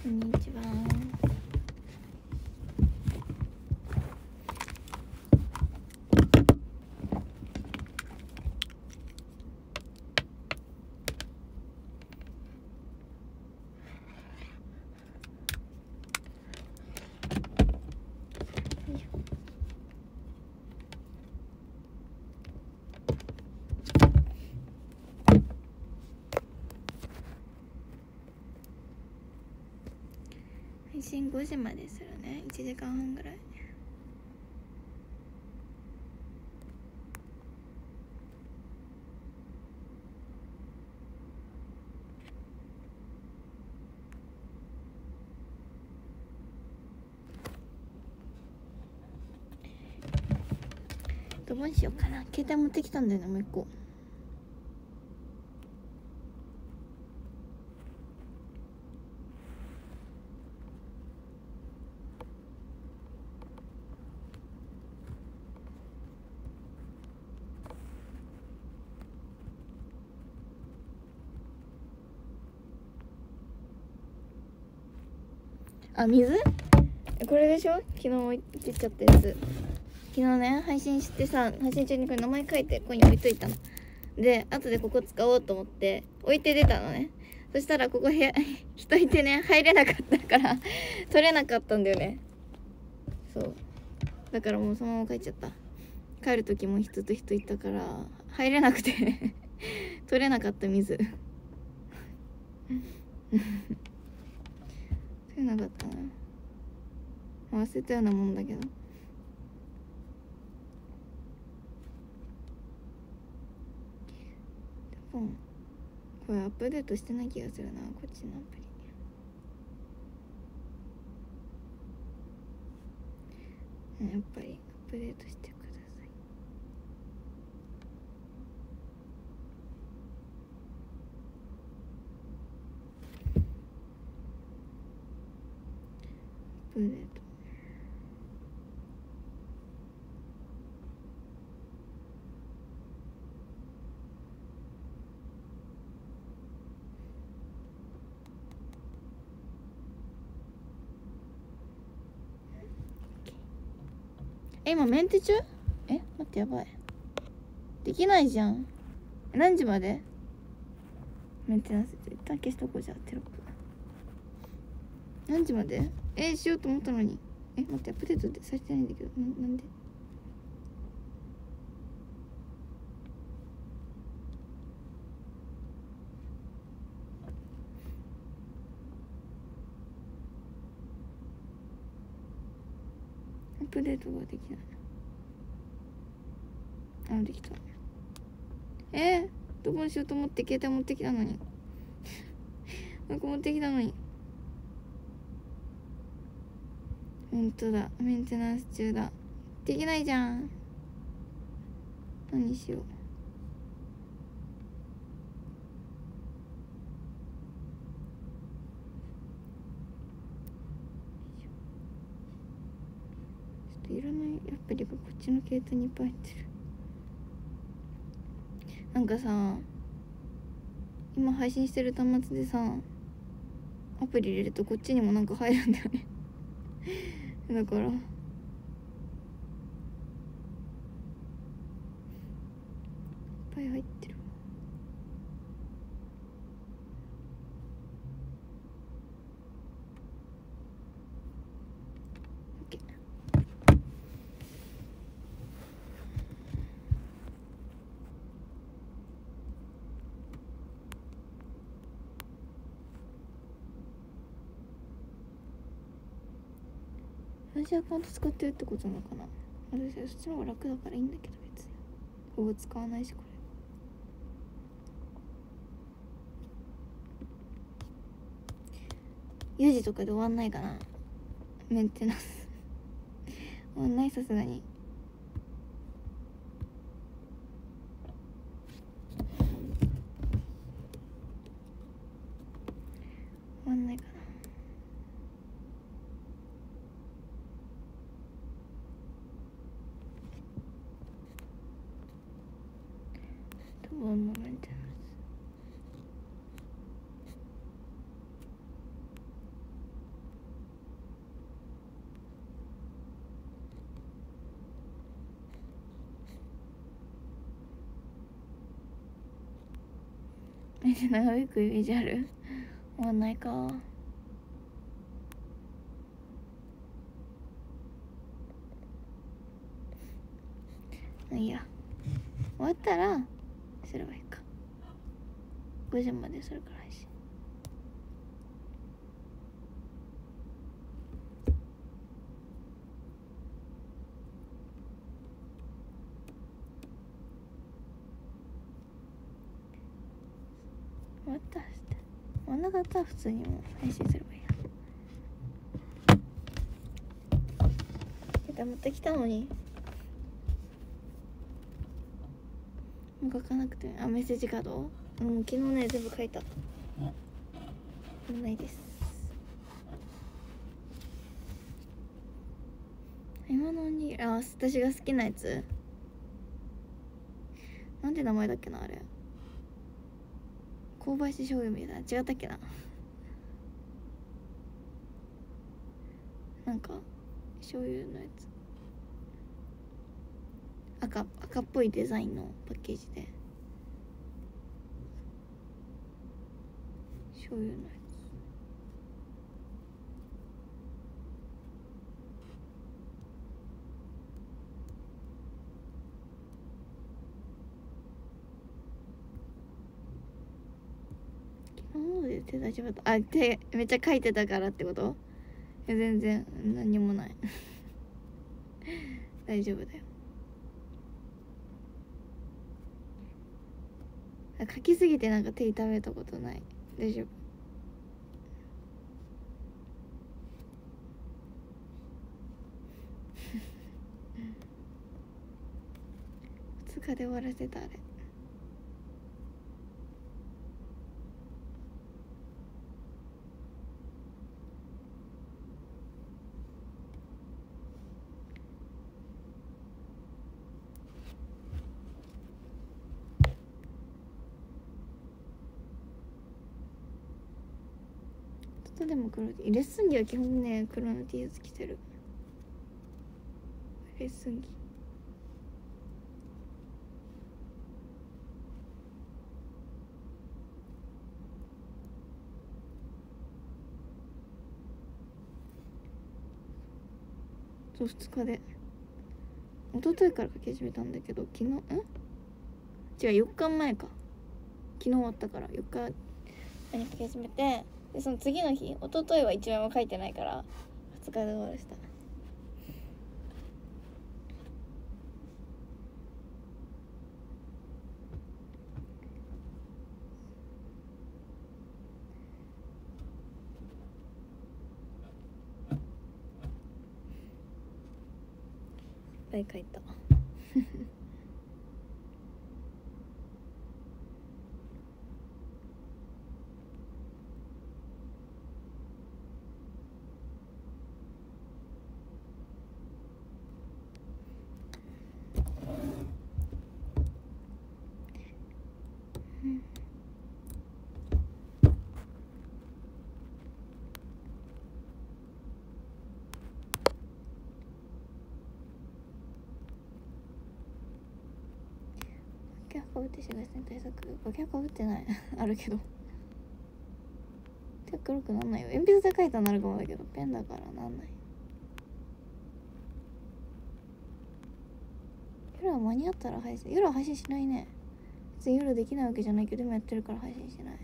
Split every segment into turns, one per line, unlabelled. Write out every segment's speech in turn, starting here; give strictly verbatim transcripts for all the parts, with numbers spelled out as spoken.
こんにちは。配信ごじまでするね。いちじかんはんぐらい。どうしようかな。携帯持ってきたんだよね、もう一個。あ、水？これでしょ？昨日置いてっちゃったやつ。昨日ね、配信してさ、配信中にこれ名前書いてここに置いといたの。で、後でここ使おうと思って置いて出たのね。そしたらここ部屋人いてね、入れなかったから取れなかったんだよね。そうだからもうそのまま帰っちゃった。帰る時も人と人いたから入れなくて取れなかった水取れなかったな。忘れたようなもんだけど。多分これアップデートしてない気がするな、こっちのアプリ。やっぱりアップデートしてください。アップデート。え、今メンテ中？え、待って、やばい。できないじゃん。何時までメンテナンス？一旦消しとこう。じゃあテロップ何時まで？え、しようと思ったのに。え、待って、アップデートってされてないんだけど。んなんで？アップデートができない。あ、できた。えー、どこにしようと思って携帯持ってきたのになんか持ってきたのに。ほんとだ、メンテナンス中だ。できないじゃん。何しよう。ちょっといらないアプリがこっちの携帯にいっぱい入ってる。なんかさ、今配信してる端末でさ、アプリ入れるとこっちにもなんか入るんだよねだからいっぱい入ってる。オッケー。同じアカウント使ってるってことなのかな。私はそっちの方が楽だからいいんだけど、別にほぼ使わないし。これよじとかで終わんないかな、メンテナンス終わんない、さすがに。終わんないかな。ワンモメンテナンス。 えで長引くイメージある？終わんないか。いいや、終わったらすればいいか。ごじまでするから配信。終わったらして終わんなかったら普通にもう配信すればいいや。携帯持ってきたのにもう書かなくて。あ、メッセージカード、うん、昨日ね全部書いた。ないです。今のにあ私が好きなやつなんて名前だっけな、あれ香ばし醤油みたいな、違ったっけな。なんか醤油のやつ、赤赤っぽいデザインのパッケージで醤油のやつ。昨日で手大丈夫だった。あ、手めっちゃ書いてたからってこと？いや全然何もない大丈夫だよ。書きすぎてなんか手痛めたことない。大丈夫。ふつかで終わらせたあれ。でも黒レッスン着は基本ね黒の T シャツ着てる。レッスン着そうふつかで一昨日から書き始めたんだけど昨日ん違うよっかまえか。昨日終わったからよっかに書き始めて、でその次の日一昨日は一枚も書いてないからふつかで終わらせた。いっぱい書いたゴキャかぶって紫外線対策。ゴキャかぶってないあるけど手黒くなんないよ。鉛筆で書いたらなるかもだけどペンだからなんない。夜は間に合ったら配信。夜は配信しないね。別に夜できないわけじゃないけどでもやってるから配信しない。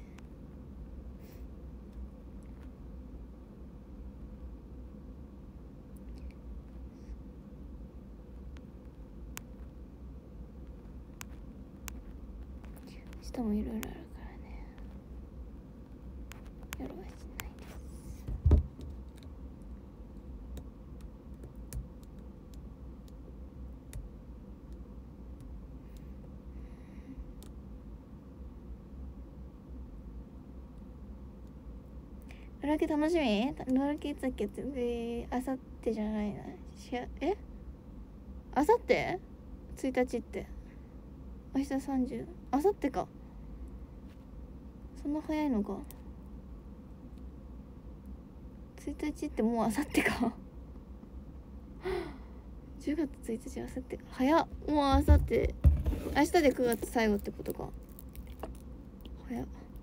明日もいろいろあるからね。夜はしないです。ドラケ楽しみ？ドラケいつだっけ？えー、あさってじゃないな。しあえあさってついたちって明日さんじゅう、あさってか。そんな早いのか。ついたちってもうあさってかじゅうがつついたちあさってか。早っ。もうあさって、明日でくがつ最後ってことか。早っ。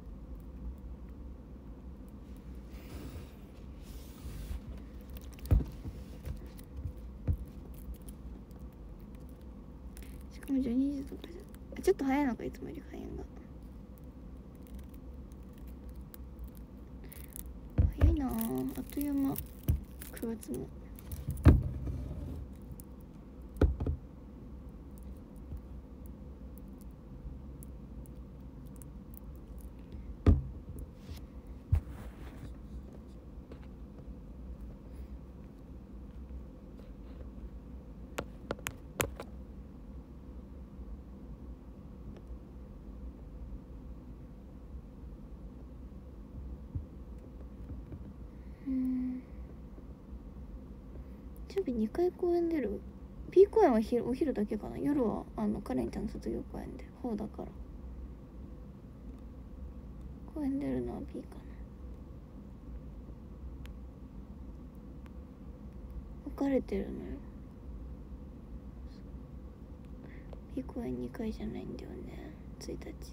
とかじゃちょっと早いのか、いつもより早いんが。早いなあ、あっという間。くがつもにかい公演出る。 B 公演は昼お昼だけかな。夜はあのカレンちゃんの卒業公演で方だから公演出るのは B かな。分かれてるのよ。 B 公演にかいじゃないんだよね。ついたち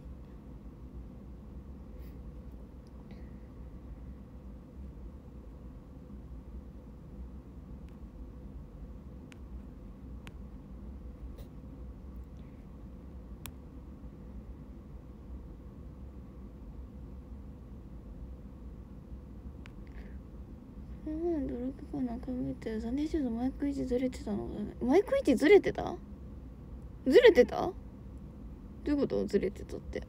うん、努力かな考えて残念けどマイク位置ずれてたの。マイク位置ずれてたずれてたどういうこと？ずれてたって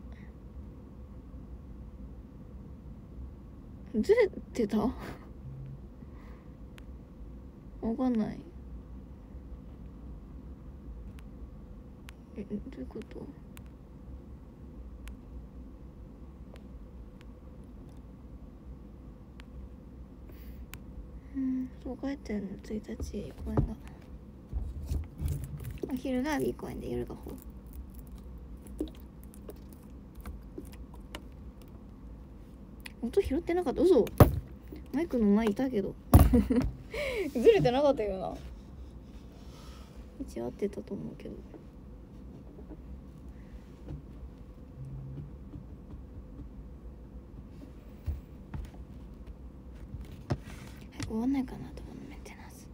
ずれてたわかんない。え、どういうこと？うん、そう書いてるの。ついたち公演がお昼が B 公演で夜がほう。音拾ってなかった。嘘。マイクの前いたけどずれてなかったよな。一応合ってたと思うけど。早く終わんないかなと思う。メンテナンス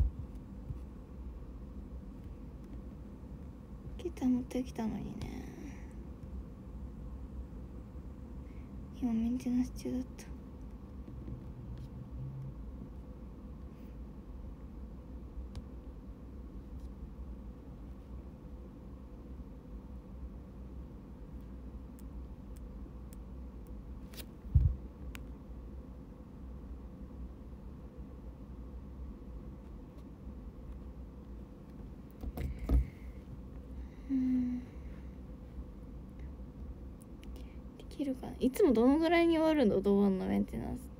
ギター持ってきたのにね。今メンテナンス中だった。できるかな。いつもどのぐらいに終わるの？ドボンのメンテナンスって。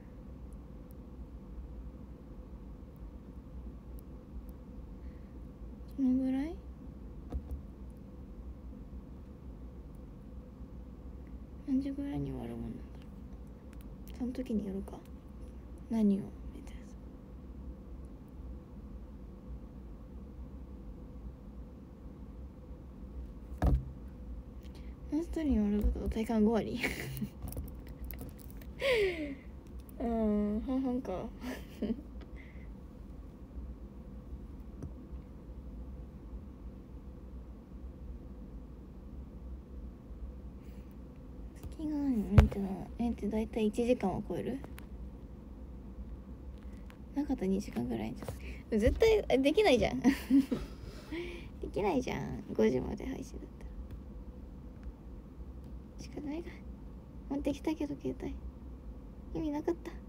どのぐらい？何時ぐらいに終わるもんなんだろう。その時によるか。何をメンテナンス。何ストーリーに終わること体感ご割うん半々か月が何メンテナメンテだいたいいちじかんは超える。なかったらにじかんぐらいじゃん。絶対できないじゃんできないじゃん。ごじまで配信だったら仕方ないか。持ってきたけど携帯意味なかった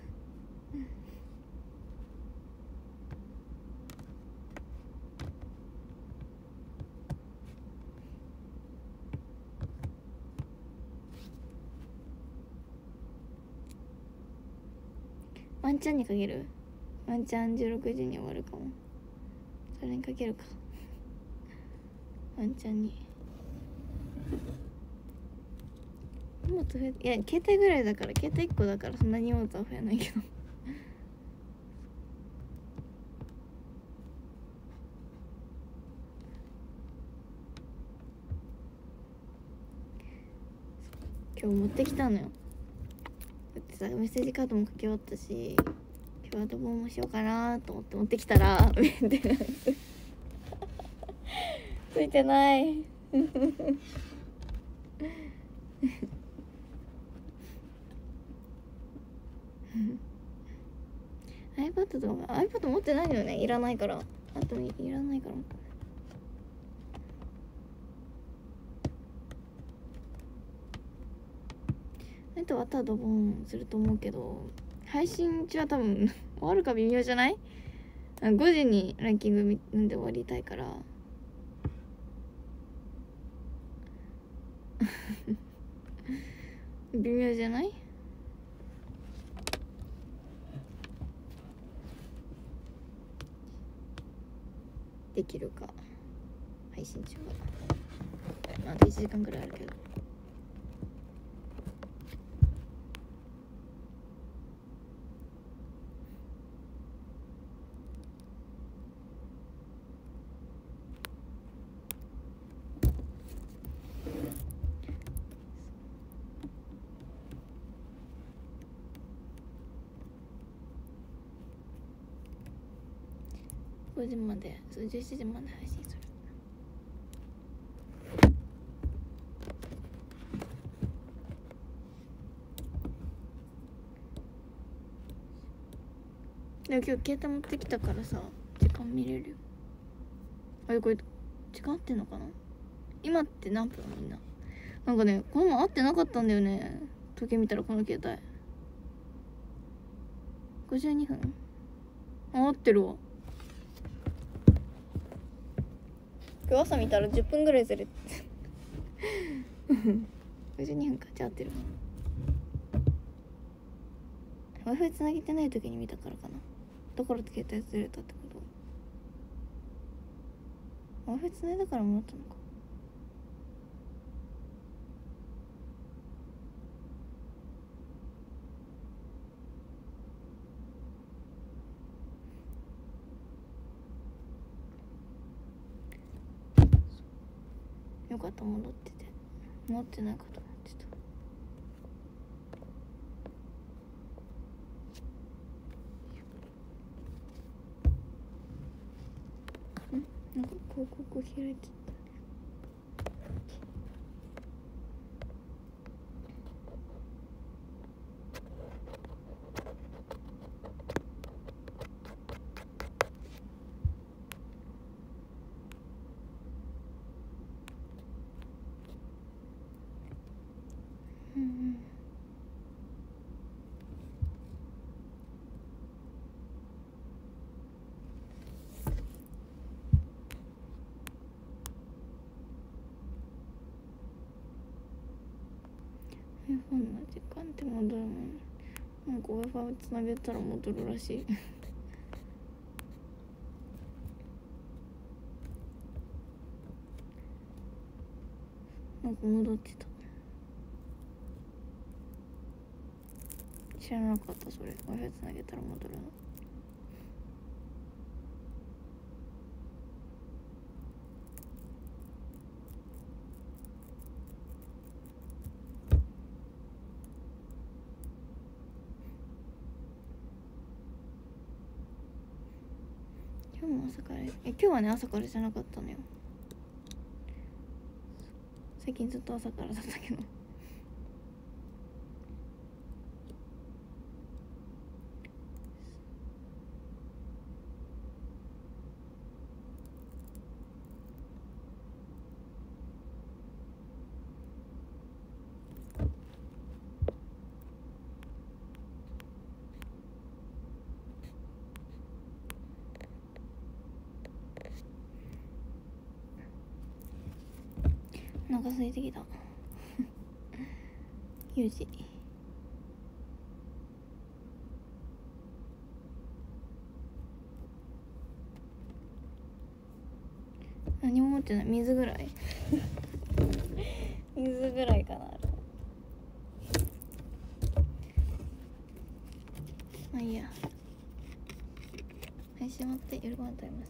ワンチャンにかける。ワンチャンじゅうろくじに終わるかも。それにかけるかワンチャンに。荷物増え、いや携帯ぐらいだから、携帯いっこだからそんな荷物は増えないけど今日持ってきたのよ。だってさメッセージカードも書き終わったし、今日はドボンもしようかなと思って持ってきたらメンテナンスついてないiPad とか iPad 持ってないのよね。いらないから。あといらないから。あとはただドボンすると思うけど、配信中は多分終わるか微妙じゃない？ごじにランキング見んで終わりたいから微妙じゃない？できるか配信中はまだいちじかんくらいあるけど。ごじまで、そうじゅうしちじまで配信する。でも今日携帯持ってきたからさ、時間見れるよ。あれこれ時間合ってんのかな？今って何分？みんななんかね、この前合ってなかったんだよね。時計見たらこの携帯ごじゅうにふん。あ、合ってるわ。今日朝見たらじゅっぷんぐらいずれてごじゅうにふんか。じゃあ合ってる。 Wi-Fi つなげてない時に見たからかな。だから携帯ずれたってこと？ Wi-Fi つないだから戻ったのか。よかった、戻ってて。戻ってないかと思ってた。ん？なんか広告開いてた。うんうん。iPhone の時間って戻るもん。なんか Wi-Fi つなげたら戻るらしいなんか戻ってた。知らなかった。それ Wi-Fi つなげたら戻るの。今日も朝から、え今日はね朝からじゃなかったのよ。最近ずっと朝からだったけどお腹空いてきたゆうじ何も持ってない。水ぐらい水ぐらいかな。まあいいや。配信終わって夜ご飯食べます。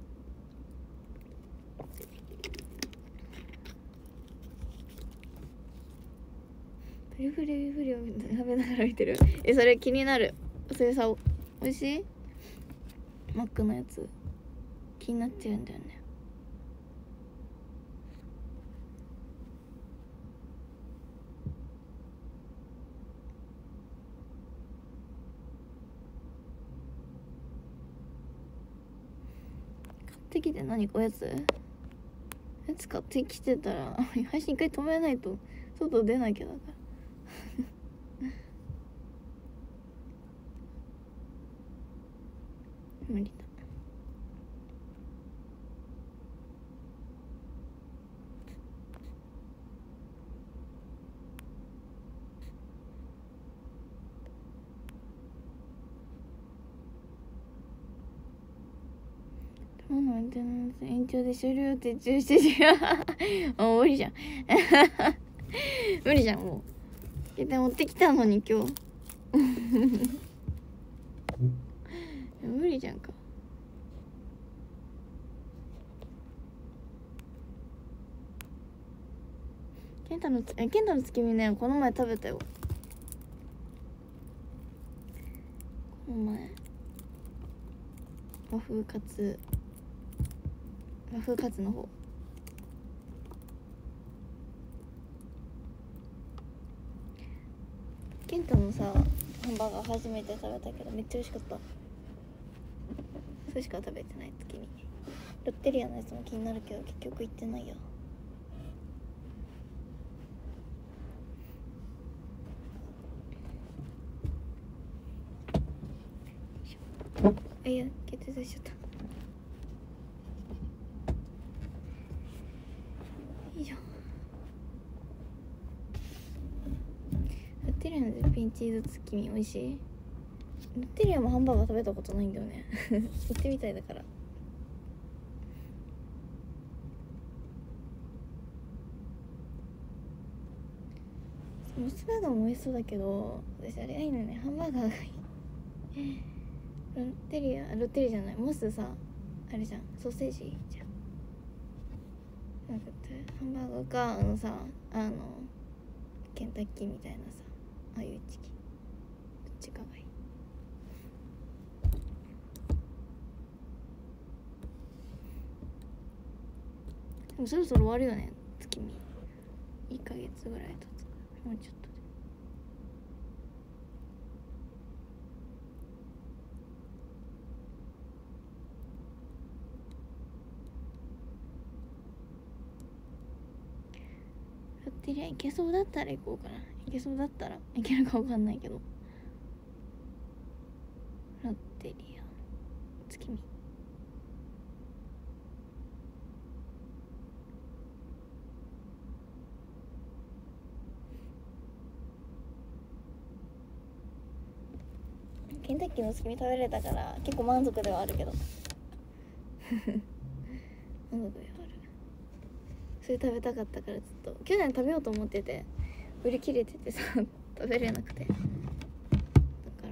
フリフリフリを食べながら見てる。えそれ気になる。それさ美味しい？マックのやつ気になっちゃうんだよね。 ってきて何かおやつやつ買ってきてたら配信一回止めないと外出なきゃだから無理だ。今のメンテナンス延長で終了ってじゅうしちじあ無理じゃん無理じゃん。もう携帯持ってきたのに今日無理じゃんか。ケンタのえケンタの月見ねこの前食べたよ。この前和風カツ和風カツの方ケンタのさハンバーガー初めて食べたけどめっちゃ美味しかった。それしか食べてない月見。ロッテリアのやつも気になるけど結局行ってないや。あいや決定しちゃった。いいじゃん。ロッテリアの絶品チーズ月見美味しい。ロッテリアもハンバーガー食べたことないんだよね行ってみたいだから。モスバーガーも美味しそうだけど私あれがいいのね。ハンバーガーがいいロッテリアロッテリアじゃないモスさあれじゃんソーセージじゃん。なんかハンバーガーかあのさあのケンタッキーみたいなさああいうチキンどっちかがいい。でもそろそろ終わるよね月見。いっかげつぐらい経つかもうちょっとで。ロッテリア行けそうだったら行こうかな。行けそうだったら行けるか分かんないけど。ロッテリア月見ケンタッキーの月見食べれたから結構満足ではあるけど満足ではある。それ食べたかったからずっと去年食べようと思ってて売り切れててさ食べれなくてだから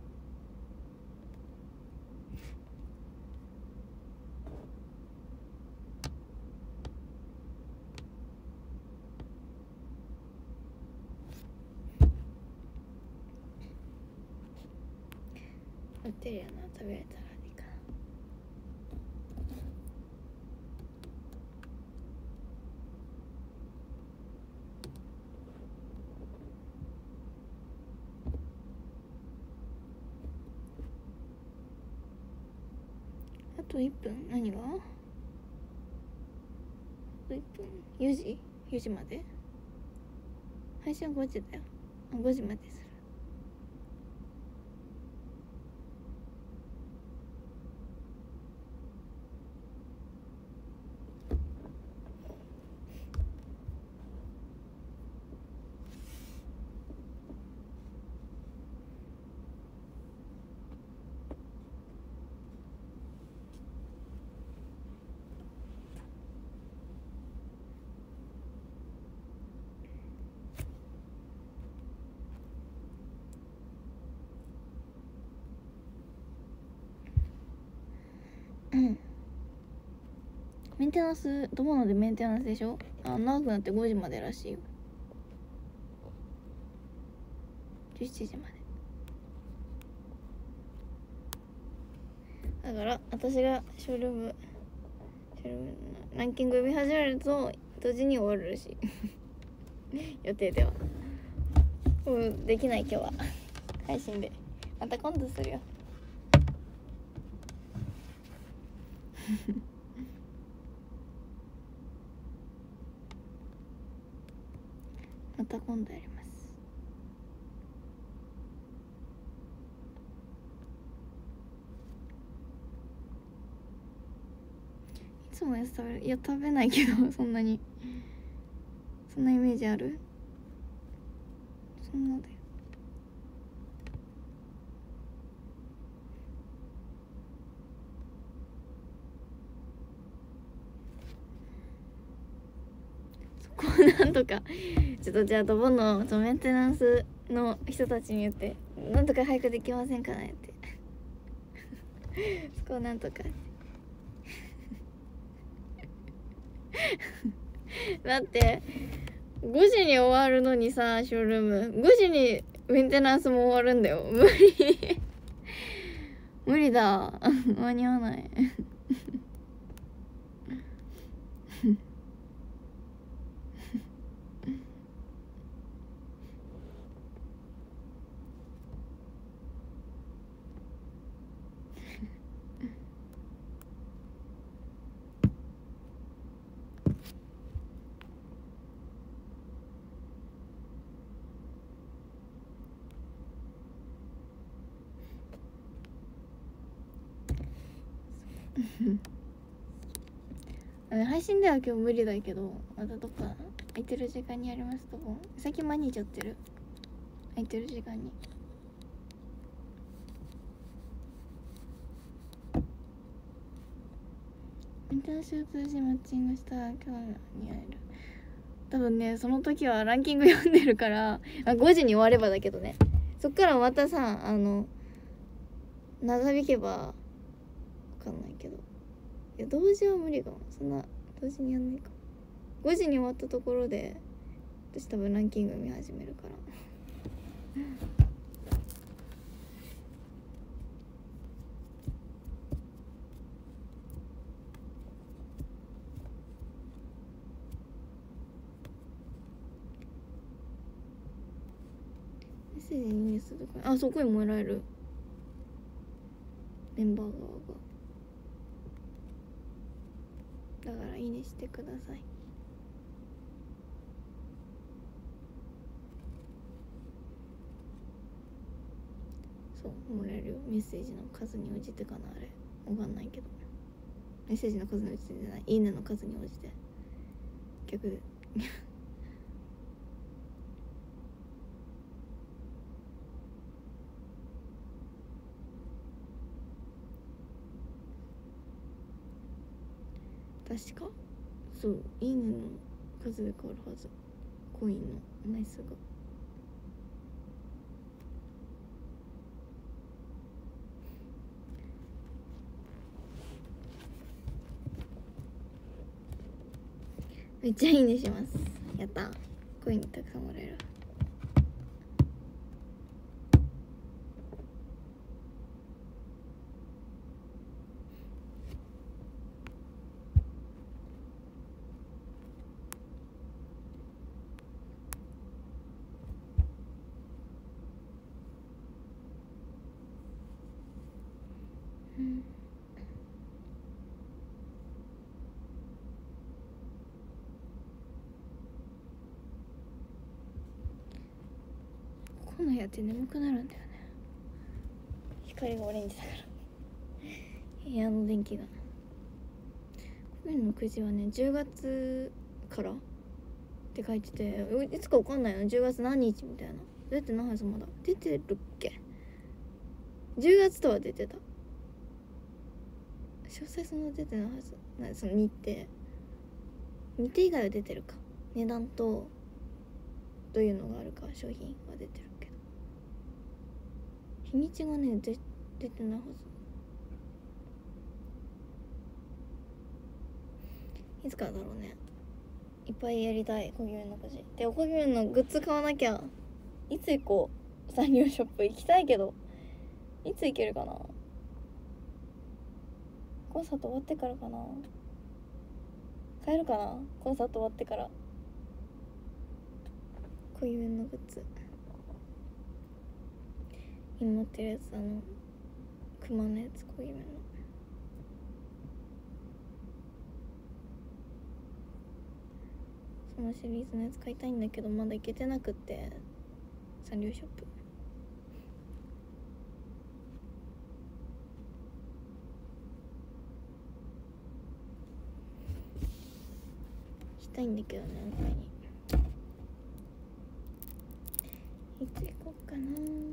ロッテリアな食べれたらいいかな。あといっぷん。何があといっぷん。よじよじまで配信はごじだよ。あごじまでする。うんメンテナンス友のでメンテナンスでしょ。あ長くなってごじまでらしいよ。じゅうしちじまでだから私がショールームショールームのランキング読み始めると同時に終わるらしい予定では。もうできない今日は配信でまた今度するよた今度やります。いつもやつ食べる？いや食べないけどそんなにそんなイメージある？そんなだよ。そこをなんとかちょっとじゃあドボンのメンテナンスの人たちに言ってなんとか早くできませんかねってそこをなんとかだってごじに終わるのにさ、ショールームごじにメンテナンスも終わるんだよ。無理無理だ間に合わない配信では今日無理だけど、またどっか空いてる時間にやりますとも最近毎日やってる。空いてる時間にメンテナンスを通じマッチングしたら今日に会える。多分ねその時はランキング読んでるからあごじに終わればだけどね、そっからまたさあの長引けばわかんないけど、いや同時は無理かも。そんな同時にやんないかも。ごじに終わったところで私多分ランキング見始めるからメッセージにいいねするとか、あそこにもらえるメンバー側がだからいいねしてください。そうもらえるよ、メッセージの数に応じてかな。あれわかんないけどメッセージの数に応じてじゃない、いいねの数に応じて逆で確かそういいねの数で変わるはず、コインの枚数が。めっちゃいいねします。やった、コインたくさんもらえる。うんこの部屋って眠くなるんだよね。光がオレンジだから部屋の電気が。このくじはねじゅうがつからって書いてて、いつかわかんないの。じゅうがつ何日みたいな出てないはず。まだ出てるっけ。じゅうがつとは出てた。詳細そんな出てないはず。なその日程日程以外は出てるか。値段とどういうのがあるか商品は出てるけど日にちがねで出てないはず。いつからだろうね。いっぱいやりたいコギュンのくじで、コギュンのグッズ買わなきゃ。いつ行こう。サンリオショップ行きたいけどいつ行けるかな。コンサート終わってからかな。買えるかな、コンサート終わってから。コギュンのグッズ今持ってるやつ、あのクマのやつ、コギュンのそこのシリーズのやつ買いたいんだけどまだ行けてなくって、サンリオショップ行きたいんだけどね。買いにいつ行こうかな。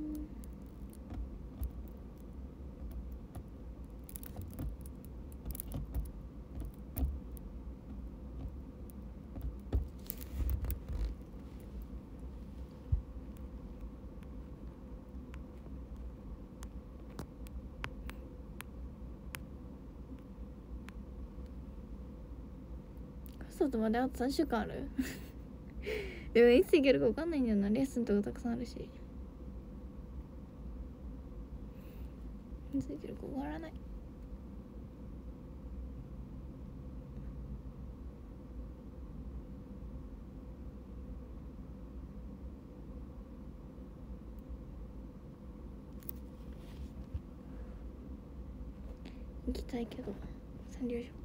スタートまであとさんしゅうかんあるでもいつ行けるか分かんないんだよな。レッスンとかたくさんあるし、いつ行けるか終わらない。行きたいけどサンリオショップ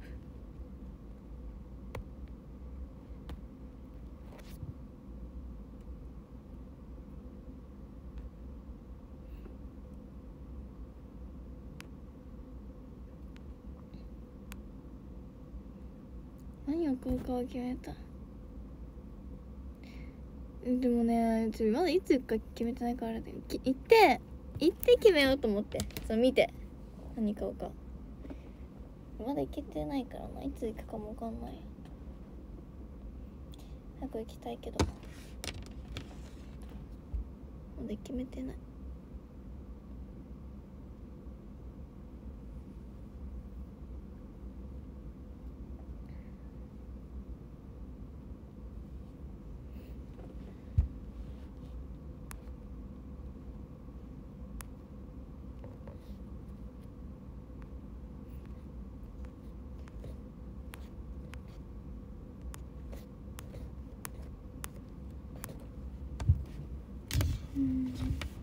何を買うかは決めた。でもね、ちょまだいつ行くか決めてないからあれだよ。行って行って決めようと思って、そう見て何買うか。まだ行けてないからな、いつ行くかも分かんない。早く行きたいけどまだ決めてない。うん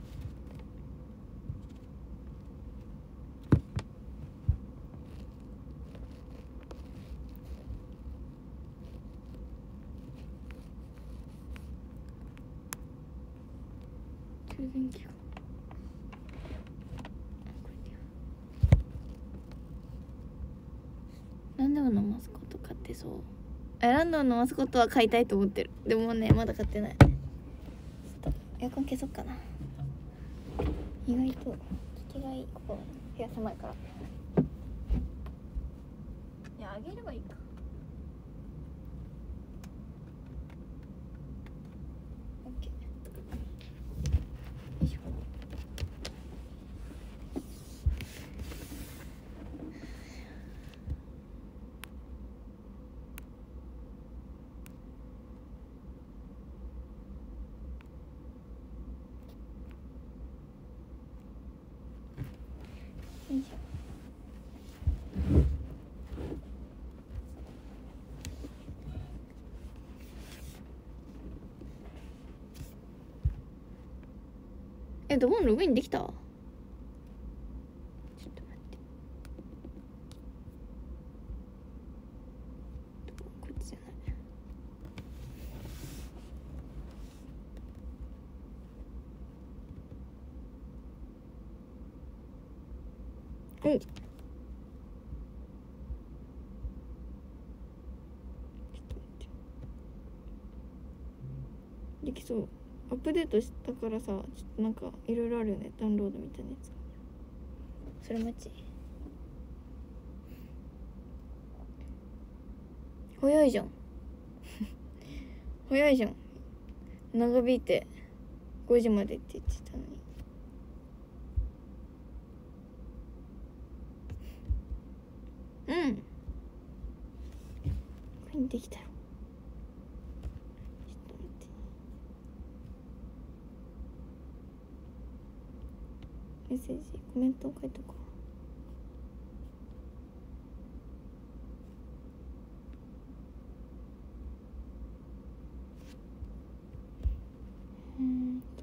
充電器がランダムのマスコット買ってそう。ランダムのマスコットは買いたいと思ってる。でもねまだ買ってない。ちょっとエアコン消そうかな。意外と効きがいい。ここ部屋狭いから。いやあげればいいか。オッケー。よいしょ。よいしょ。え、ドボンログインできた？ちょっと待って。こっちじゃない。おっ。できそう。アップデートしたからさ、ちょっとなんかいろいろあるよね、ダウンロードみたいなやつ。それ待ち。早いじゃん早いじゃん。長引いてごじまでって言ってたのに。うんこれにできたろ。メッセージコメントを書いとこう。うーんと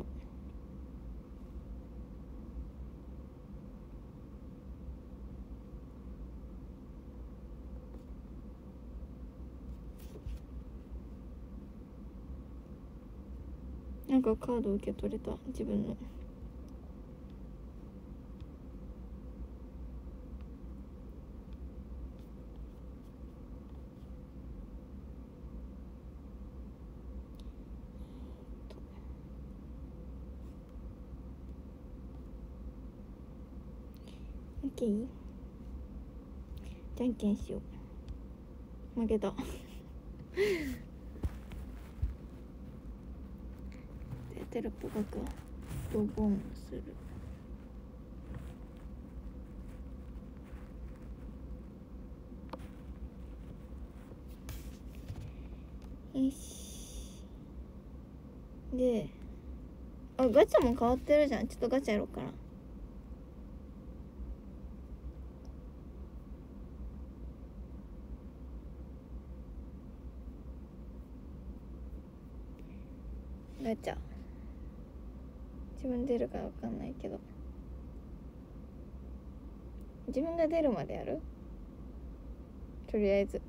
なんかカード受け取れた自分の。オッケー。じゃんけんしよう。負けた。でテロップ書くわ。ドボンする。よし。で、あ、ガチャも変わってるじゃん。ちょっとガチャやろうかな。ガチャ自分出るかわかんないけど、自分が出るまでやる。とりあえず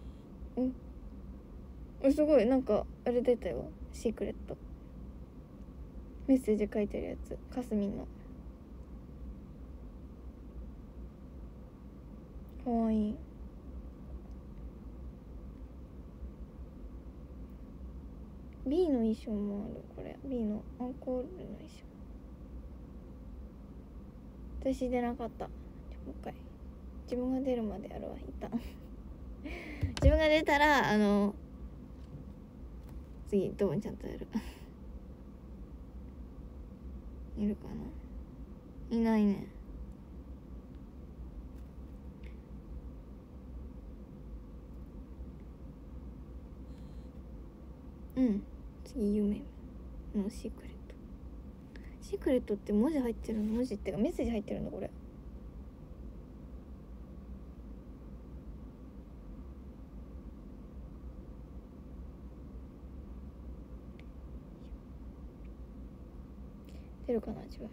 うん、すごいなんかあれ出たよ。シークレットメッセージ書いてるやつ、かすみんの。かわいい。B の衣装もある。これ B のアンコールの衣装。私出なかった。もう一回自分が出るまでやるわ。一旦自分が出たらあの次どうちゃんとやるいるかな。いないね。うん、次夢のシークレット。シークレットって文字入ってるの？文字ってかメッセージ入ってるのこれ。出るかな自分。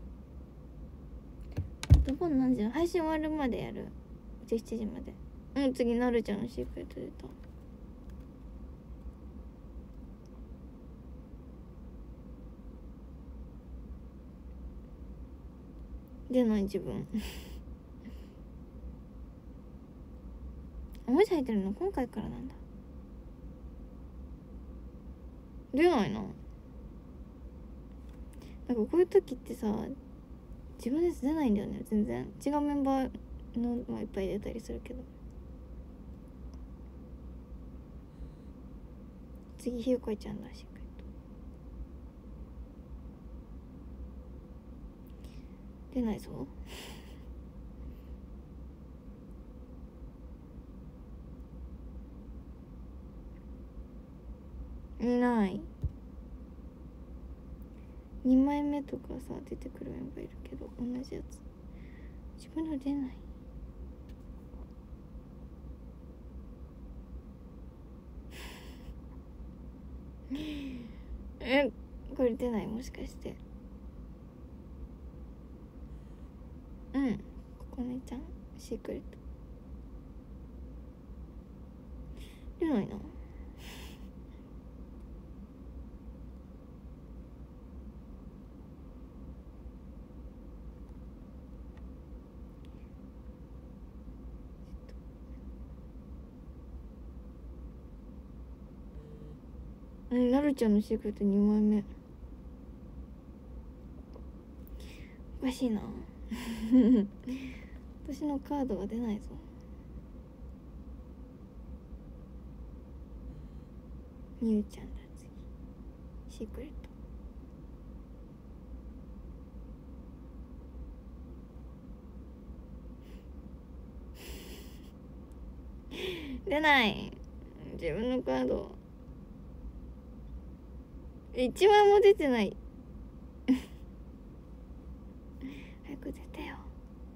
ドボン何時？配信終わるまでやる。じゅうしちじまで。うん、次なるちゃんのシークレット出た。出ない自分文字入ってるの今回からなんだ。出ないな。なんかこういう時ってさ、自分です出ないんだよね。全然違うメンバーのもいっぱい出たりするけど。次ひよこちゃんだし。出ないぞいない。にまいめとかさ出てくるメンバーいるけど同じやつ。自分の出ないえ、これ出ない？もしかしてうん、ここねちゃんシークレット出ないな。うん、なるちゃんのシークレットにまいめおかしいな私のカードが出ないぞ。みゆちゃんだ。次シークレット出ない。自分のカード一枚も出てない早く出てよ。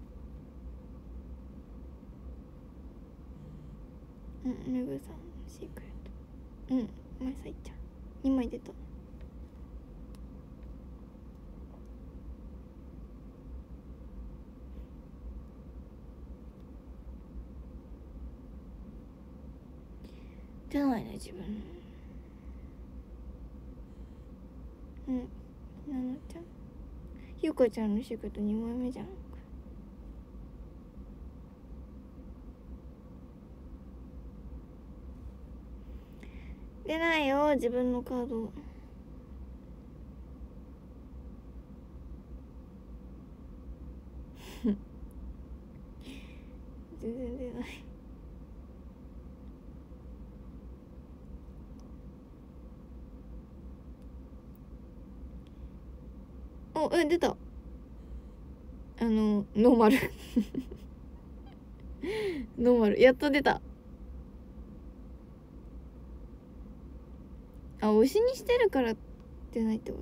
うん、めぐさんシークレット。うん、まさいちゃんにまい出た。出ないね自分。 なのちゃんひよかちゃんのシークレットにまいめじゃん。出ないよ自分のカード。全然出ない。おえ出た。あのノーマルノーマルやっと出た。あ推しにしてるから出ないってこと。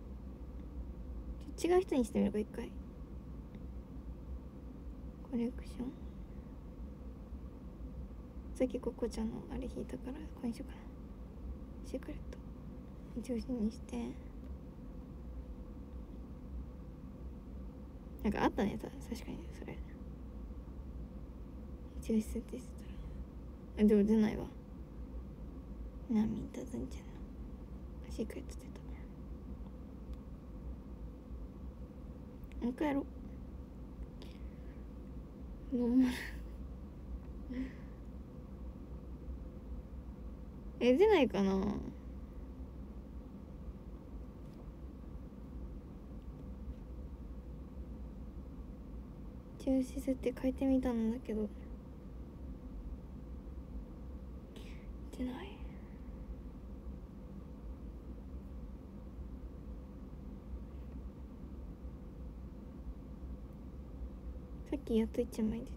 違う人にしてみれば一回。コレクションさっきココちゃんのあれ引いたからこれにしようかな。シークレット一押しにしてなんかあったね確かにそれ一押し設定してたら。でも出ないわ。ナミンタズンちゃんのシークレット出た。もう一回やろう。ノーマルえ出ないかな。中止設定変えてみたんだけど出ない。さっきやっと一枚出た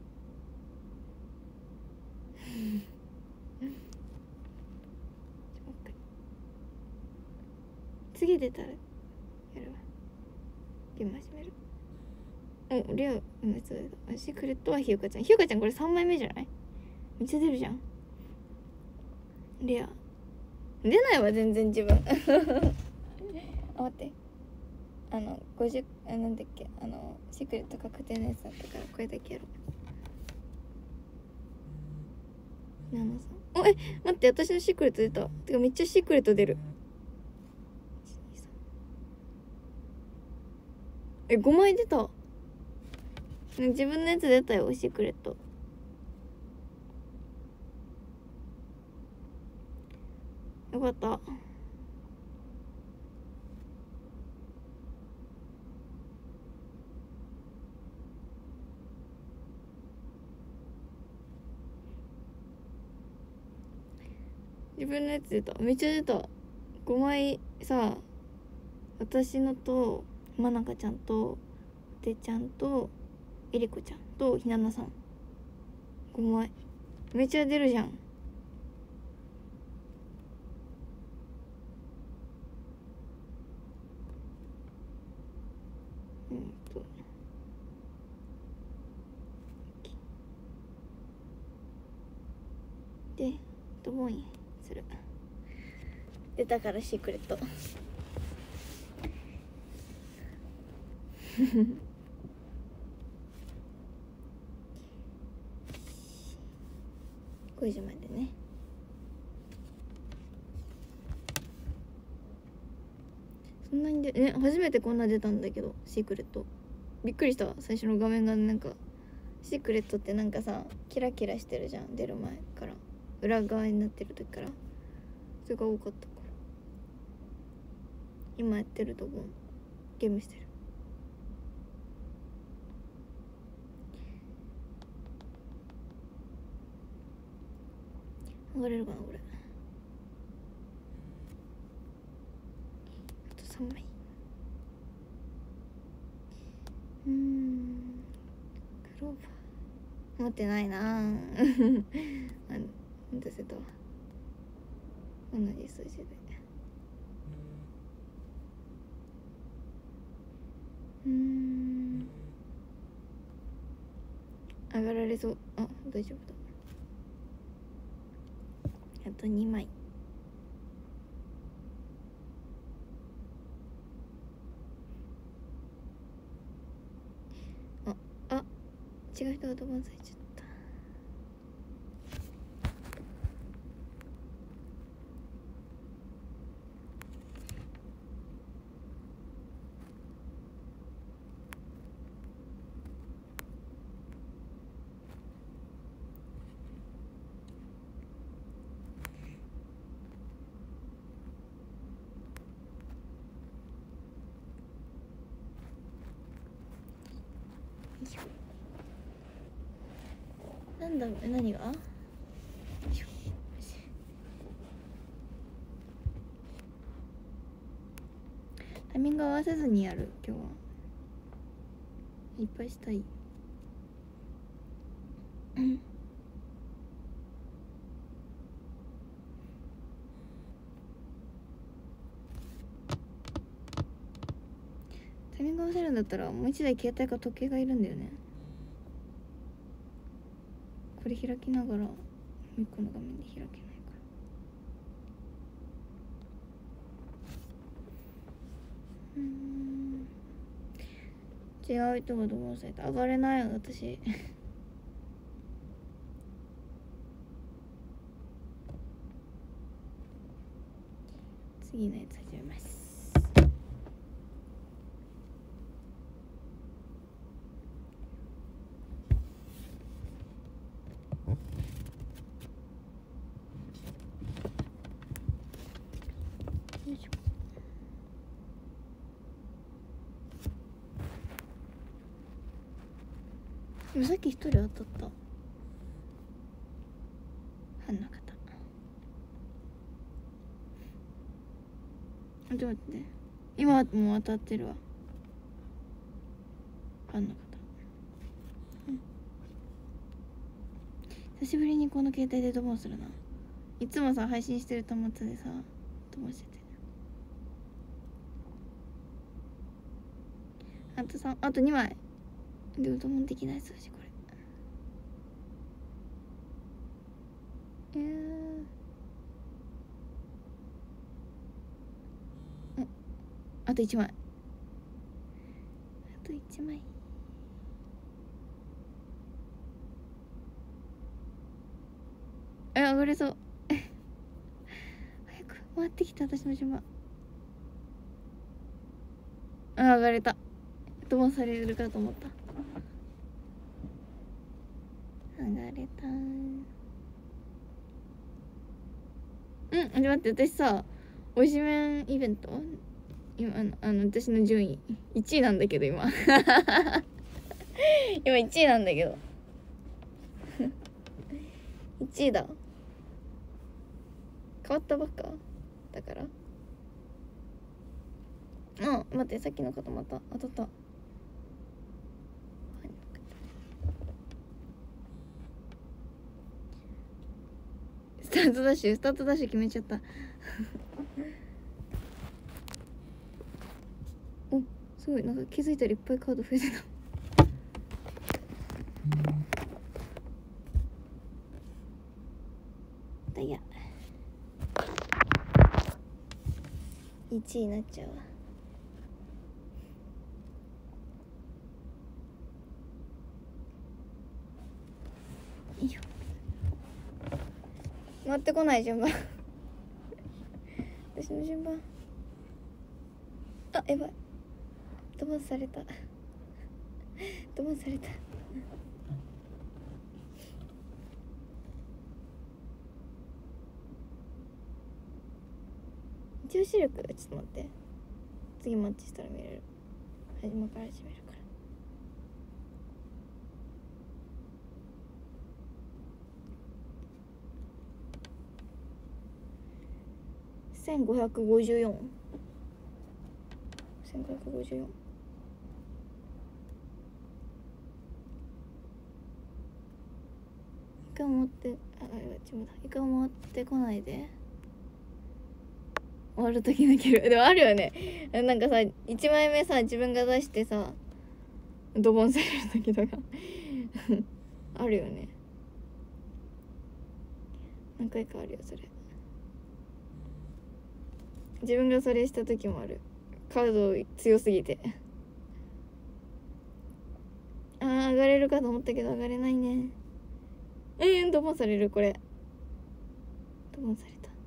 次出たらやるわ。ゲーム始める。おレアのやつだ。シークレットはひよかちゃん。ひよかちゃんこれさんまいめじゃない。めっちゃ出るじゃん。レア出ないわ全然自分あ待ってあのごじゅうあなんだっけあのシークレット確定のやつだったからこれだけやろう。ななさんおえ待って私のシークレット出た。てかめっちゃシークレット出る。えごまい出た。自分のやつ出たよシークレット。よかった。自分のやつ出た。めっちゃ出た。ごまいさ私のとまなかちゃんとてちゃんとえりこちゃんとひななさんごまいめっちゃ出るじゃん。うんとでドボンインする。出たからシークレットごじまでね。そんなにでね初めてこんな出たんだけどシークレットびっくりした。最初の画面がなんかシークレットってなんかさキラキラしてるじゃん出る前から裏側になってる時からそれが多かったから今やってるとこゲームしてる。上がれるかなこれ。あとさんまい。うーんクローバー持ってないなあ出せたわ同じ数字で。うーん上がられそう。あ大丈夫だ。あとにまい。ああ違う人がドボンされちゃった。 なんだろう、え、何がタイミング合わせずにやる。今日はいっぱいしたい。タイミング合わせるんだったらもう一台携帯か時計がいるんだよね。これ開きながらもう一個の画面で開けないから。うーん、違う人がどうされた。上がれない私。次のやつ始めます。よいしょ。でもさっき一人当たった。はんなかった。ちょっと待って、今はもう当たってるわ。はんなかった、うん、久しぶりにこの携帯でドボンするな。いつもさ配信してる端末でさドボンしてて、あとさあとにまいでもドボンできない数字これ。えー、ああといちまい、あといちまい。え、上がれそう早く回ってきた私の順番。あ、上がれた。ドボンされるかと思った。上がれた。うん、待って、私さおいしめんイベント今あのあの私の順位いちいなんだけど今今いちいなんだけどいちいだ。変わったばっかだから。あ、待って、さっきの方また当たった。スタートダッシュスタートダッシュ決めちゃったお、すごい、なんか気づいたらいっぱいカード増えてたダイヤいちいになっちゃうわ。いいよ、回ってこない順番私の順番。あ、やばい、ドボンされたドボンされた一応視力、ちょっと待って、次マッチしたら見れる。始まから始めるから。せんごひゃくごじゅうよん、せんごひゃくごじゅうよん。イカ持って、あ、あれちょっとイカ持ってこないで。終わるとき泣ける。でもあるよね、なんかさいちまいめさ自分が出してさドボンされる時とかあるよね。何回かあるよそれ。自分がそれした時もある。カード強すぎてあー、上がれるかと思ったけど上がれないね。えー、ドボンされる。これドボンされた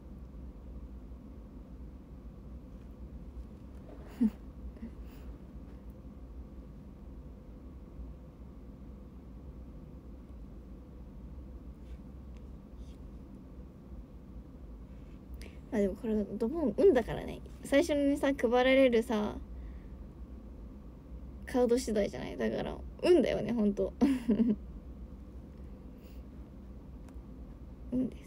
あ、でもこれドボン運だからね。最初にさ配られるさカード次第じゃない。だから運だよねほんと運です。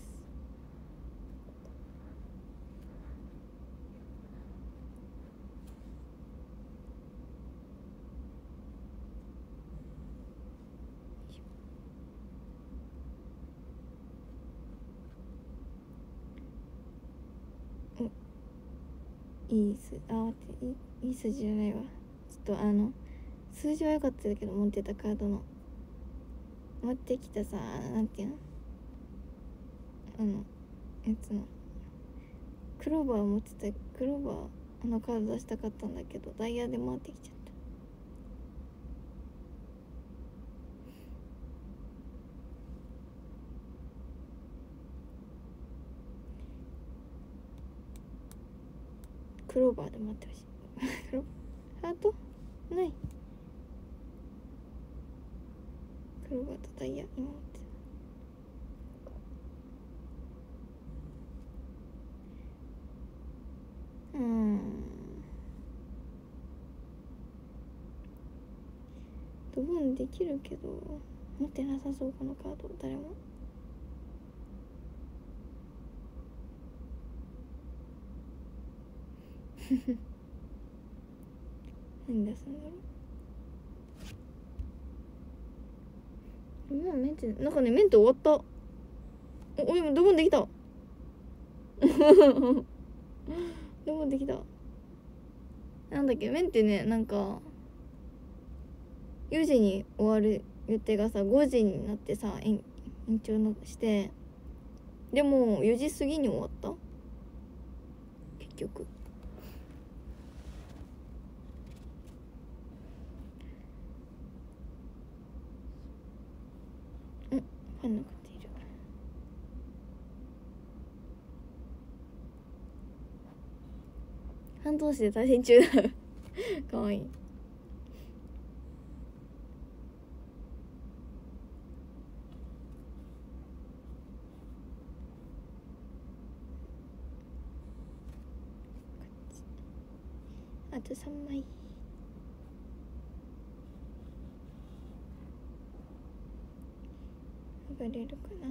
いいすあ待っていいいい数字じゃないわ。ちょっとあの数字は良かったけど持ってたカードの持ってきたさ、なんていうのあのやつのクローバーを持ってたクローバーあのカード出したかったんだけどダイヤで回ってきちゃった。クローバーで待ってほしいハートない。クローバーとダイヤ今持ってた。うーんドボンできるけど持ってなさそうこのカード誰も何出すんだろう。もうメンテなんかねメンテ終わった。おお今ドボンできたドボンできた。なんだっけメンテねなんかよじに終わる予定がさごじになってさ延長のしてでもよじ過ぎに終わった結局。うんファンの方いる。半通しで対戦中だかわいい。あとさんまい上がれるかな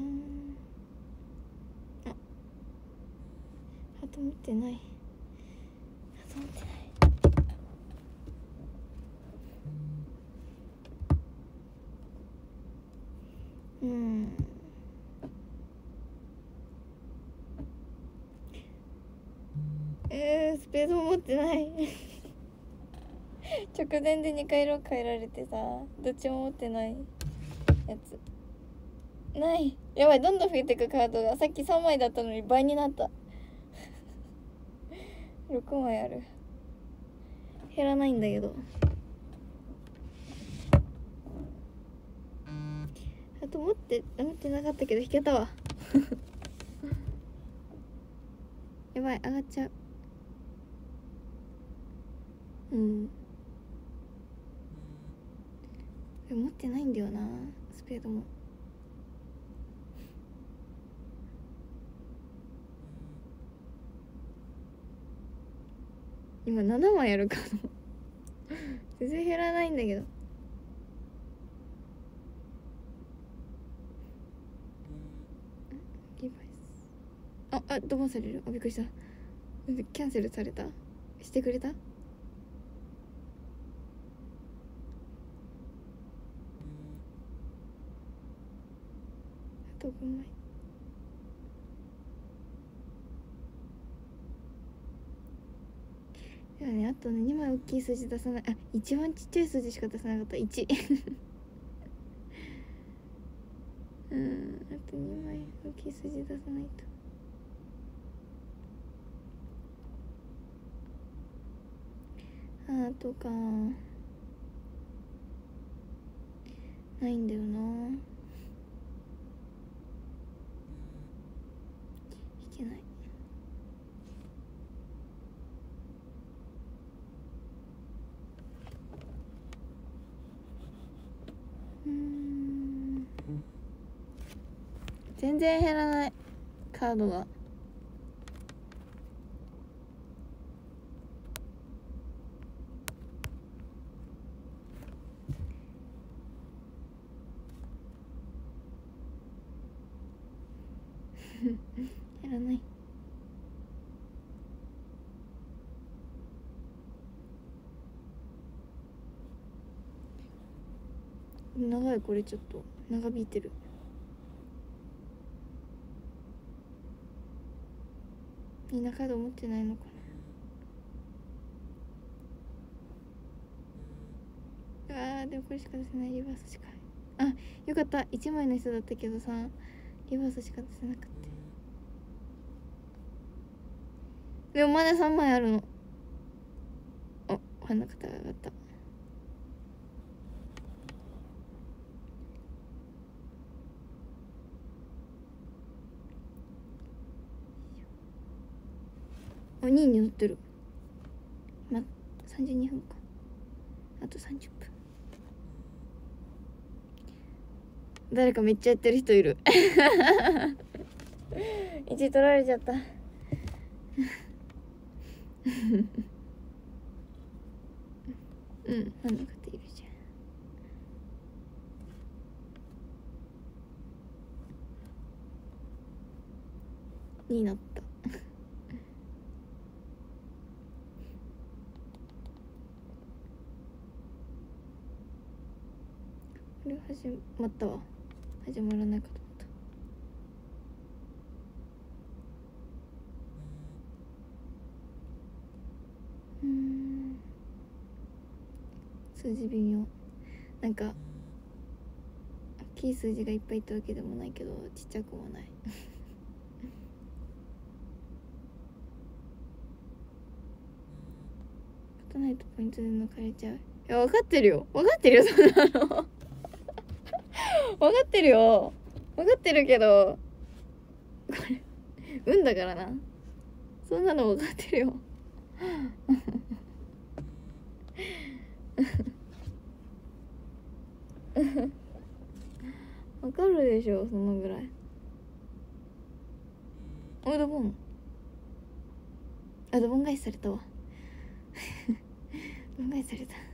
あ。ハート持ってない。ハート持ってない。うんえー、スペードも持ってない直前でにかい色変えられてさどっちも持ってないやつない。やばいどんどん増えてくカードがさっきさんまいだったのに倍になったろくまいある。減らないんだけどあと持って持ってなかったけど引けたわやばい上がっちゃう。うん持ってないんだよなスペードも。今ななまいあるカード全然減らないんだけど。リバイスああドボンされる。あびっくりした。キャンセルされたしてくれた。あとごまい。でもねあとねにまい大きい数字出さない。あ一番ちっちゃい数字しか出さなかったいちうんあとにまい大きい数字出さないと。ああとかないんだよな。引けない。うん全然減らないカードが。 やらない。長い、これちょっと長引いてる。みんなカード持ってないのかな。あーでもこれしか出せない。リバースしか。あ、よかった、いちまいの人だったけどさ、リバースしか出せなくて。でもまださんまいあるの。お、花形が上がった。お、にいに乗ってる。ま、さんじゅうにふんか。あとさんじゅっぷん。誰かめっちゃやってる人いる。いち取られちゃった。うん、真ん中でいるじゃん。になった。これ始まったわ。始まらないかと思った。うーん、数字微妙。なんか大きい数字がいっぱいいったわけでもないけど、ちっちゃくもない。勝たないとポイントで抜かれちゃう。いや、分かってるよ、分かってるよ、そんなの。分かってるよ、分かってるけど、これ運だからな。そんなの分かってるよ。分かるでしょ、そのぐらい。お、ドボン。あ、ドボン返しされたわ。ドボン返しされた。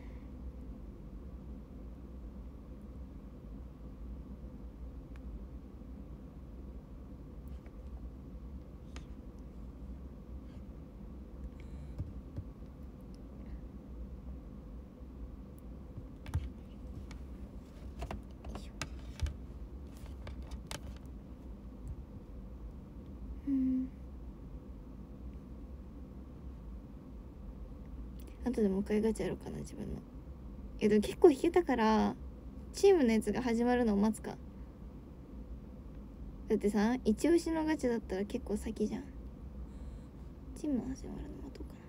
うん。あとでもう一回ガチャやろうかな、自分の。いやでも結構引けたから、チームのやつが始まるのを待つか。だってさ、一押しのガチャだったら結構先じゃん。チームの始まるの待とうかな。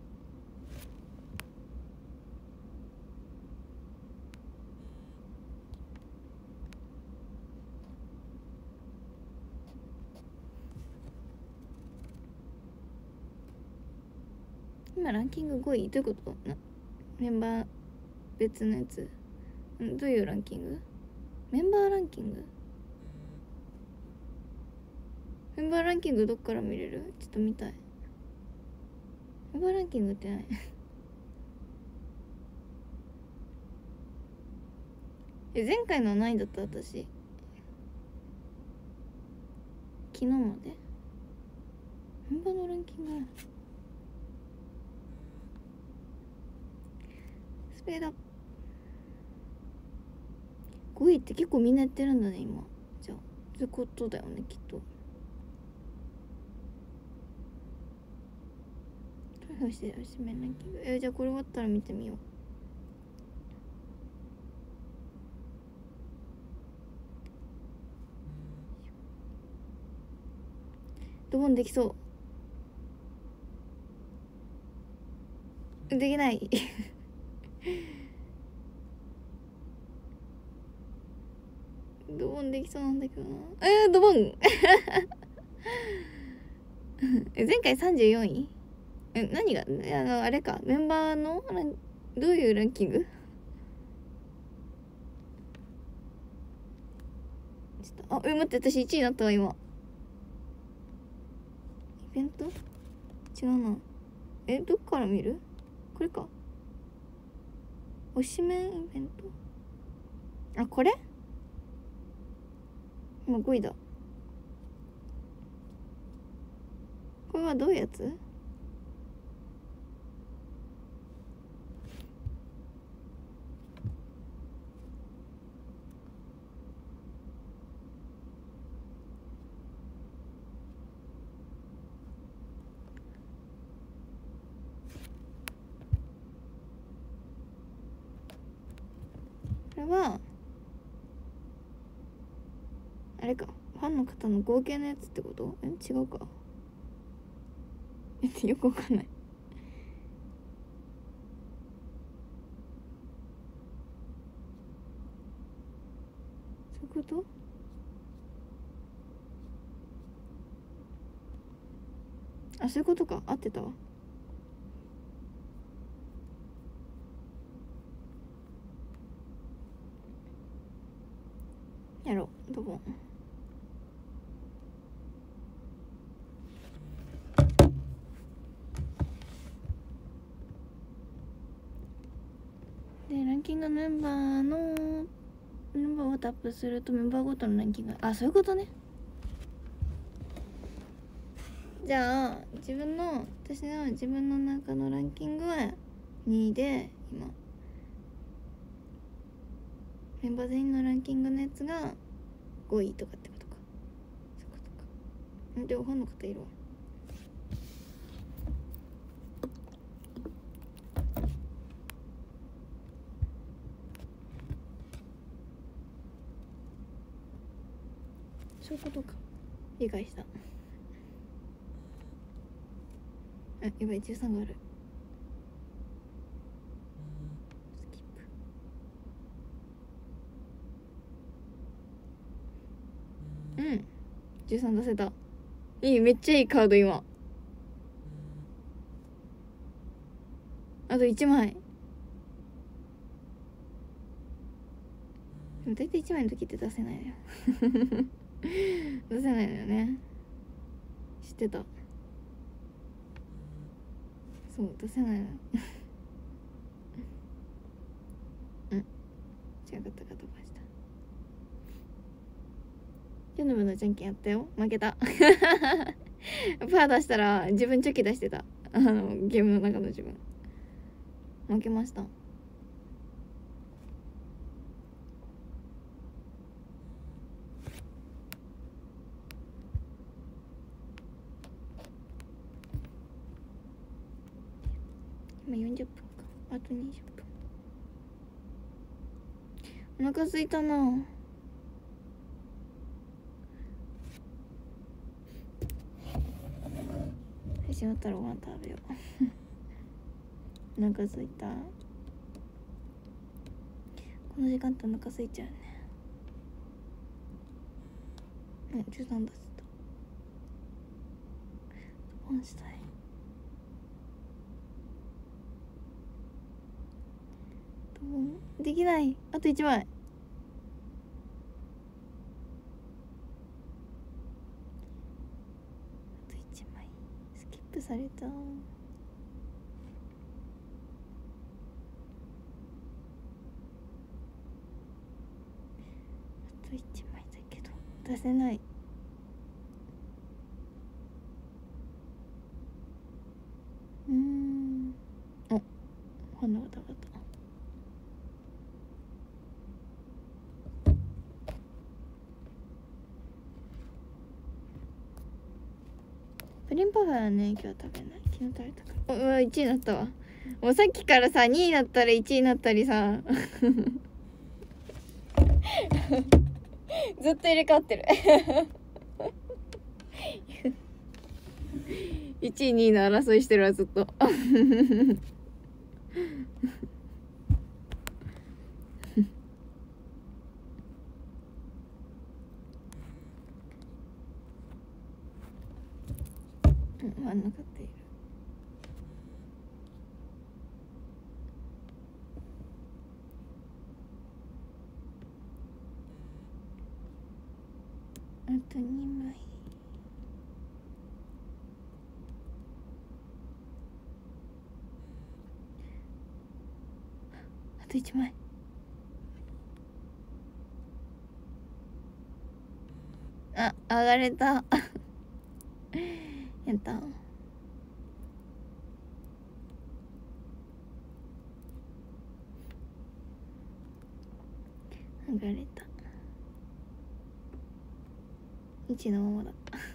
今ランキングごい？どういうことな。メンバー別のやつ。んどういうランキング？メンバーランキング？メンバーランキングどっから見れる？ちょっと見たい。メンバーランキングってない？え、前回のは何位だった？私昨日までメンバーのランキング。スペードごいって結構みんなやってるんだね今。じゃあそういうことだよねきっと。投票してよしめランキング。えじゃあこれ終わったら見てみよう。ドボンできそう。できないドボンできそうなんだけどな。えー、ドボンえ前回さんじゅうよんい。え何があのあれか、メンバーのどういうランキング？ちょっとあえ待って、私いちいになったわ今。イベント違うな。えどっから見る？これか。推しメンイベント。あこれ今ごいだ。 れはどういうやつ？これはあれか、ファンの方の合計のやつってこと？え、違うか。え、よくわかんない。そういうこと？あ、そういうことか。合ってたわ。やろう、ドボン。で、ランキングメンバーのメンバーをタップするとメンバーごとのランキング。あ、そういうことね。じゃあ自分の私の自分の中のランキングはにいで、今メンバー全員のランキングのやつがごいとかってことか。そういうことか。でもファンの方いるわ。そういうことか。理解した。あ、やばい、じゅうさんがある。スキップ。うん、じゅうさん出せた。いい、めっちゃいいカード今。あといちまい。でも大体いちまいの時って出せないのよ出せないのよね。知ってた。そう、出せないのうん、違かったか飛ばした。ヨヌブのじゃんけんやったよ。負けたパー出したら自分チョキ出してた。あのゲームの中の自分負けました。今よんじゅっぷんか。あとにじゅっぷん。お腹すいたな。配信終わったらご飯食べようお腹すいた。この時間ってお腹すいちゃうね。うん、じゅうさん出せた。ドボンしたい。ドボンできない。あといちまい。あといちまい。スキップされた。あといちまいだけど出せない。うーん、お、花が高かった。プリンパフェはね、今日は食べない。昨日食べたから。うわ、いちいになったわ。もうさっきからさ、にいになったりいちいになったりさずっと入れ替わってるいちいにいの争いしてるわ、ずっと真ん中っている。あとにまい。あといちまい。あ、上がれたやった。 剥がれた。いちのままだ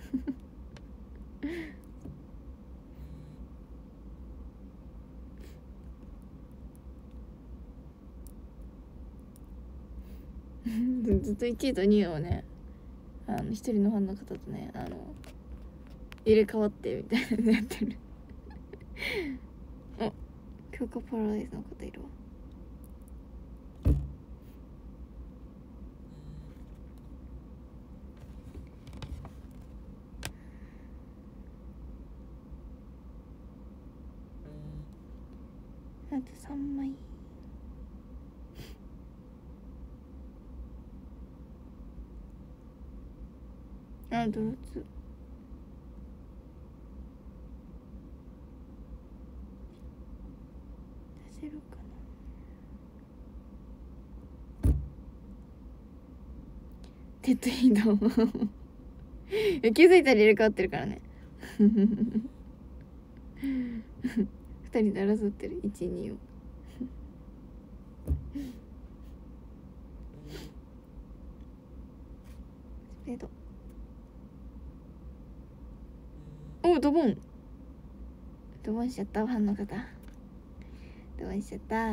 ずっといちいとにいをね、あの一人のファンの方とね、あの入れ替わってみたいなのやってるお、強化パラダイスの方いるわ。あとさんまい。あ、ドロツ出せるかな。テッドヒート気づいたら入れ替わってるからねふたりで争ってるいち、にをスペード。お、ドボンドボンしちゃった。ファンの方ドボンしちゃった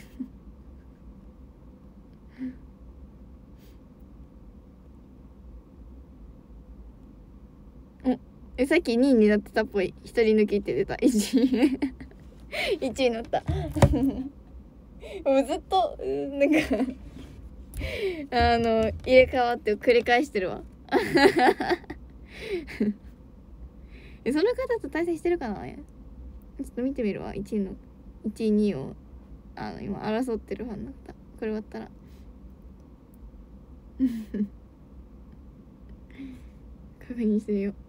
おえ、さっきにいになってたっぽい。一人抜きって出た。いちいいちいになったもうずっとなんかあの入れ替わって繰り返してるわその方と対戦してるかな。ちょっと見てみるわ。いちいのいちいにいをあの今争ってるファンだった。これ終わったら確認してみよう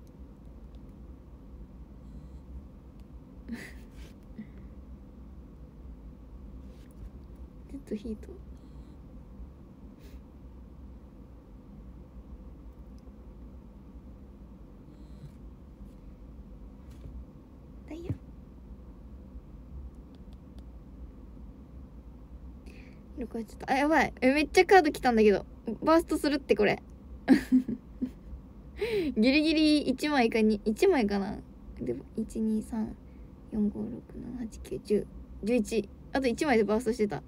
デッドヒートダイヤ色変わっちゃった。あ、やばい。え、めっちゃカード来たんだけどバーストするってこれギリギリいちまいかにいちまいかな。でもいち、に、さん、よん、ご、ろく、なな、はち、きゅう、じゅう、じゅういち。あといちまいでバーストしてた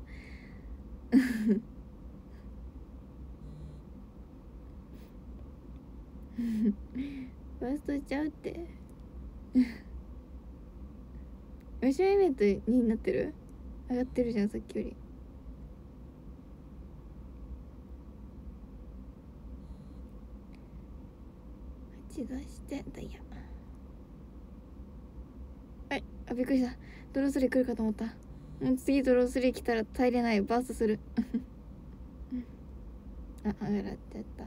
バーストしちゃうってメシュイベントになってる。上がってるじゃんさっきより。はち出してダイヤ。はい、あ、びっくりした。ドロースリー来るかと思った。もう次ドロースリー来たら耐えれない。バーストするあ、上がってた。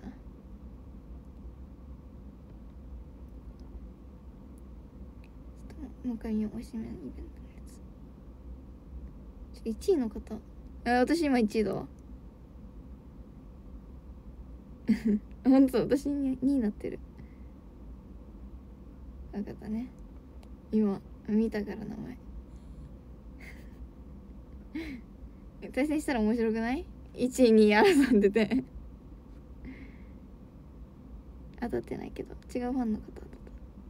もう一回見よう。おしめのイベントのやつ。いちいの方。あ、私今いちいだわほんと私にになってる。分かったね。今見たから名前対戦したら面白くない？ いちいにい争んでて当たってないけど違うファンの方当たった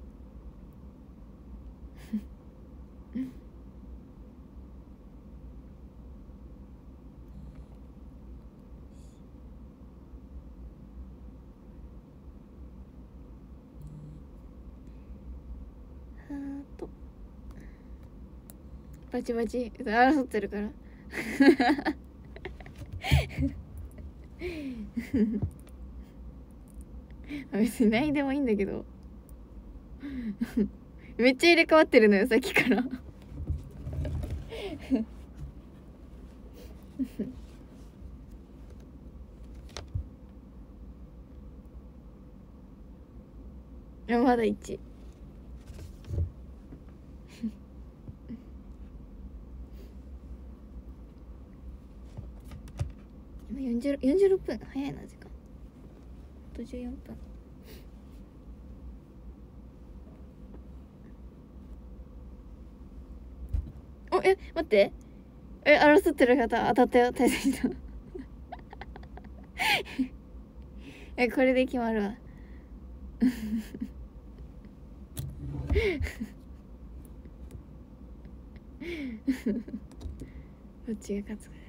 ハートバチバチ争ってるから別にないでもいいんだけどめっちゃ入れ替わってるのよさっきからまだいち今よんじゅう、よんじゅうろっぷん早いな時間。あとじゅうよんぷん。お、え、待って。え、争ってる方当たったよ。対戦したえ、これで決まるわ。どっちが勝つかね。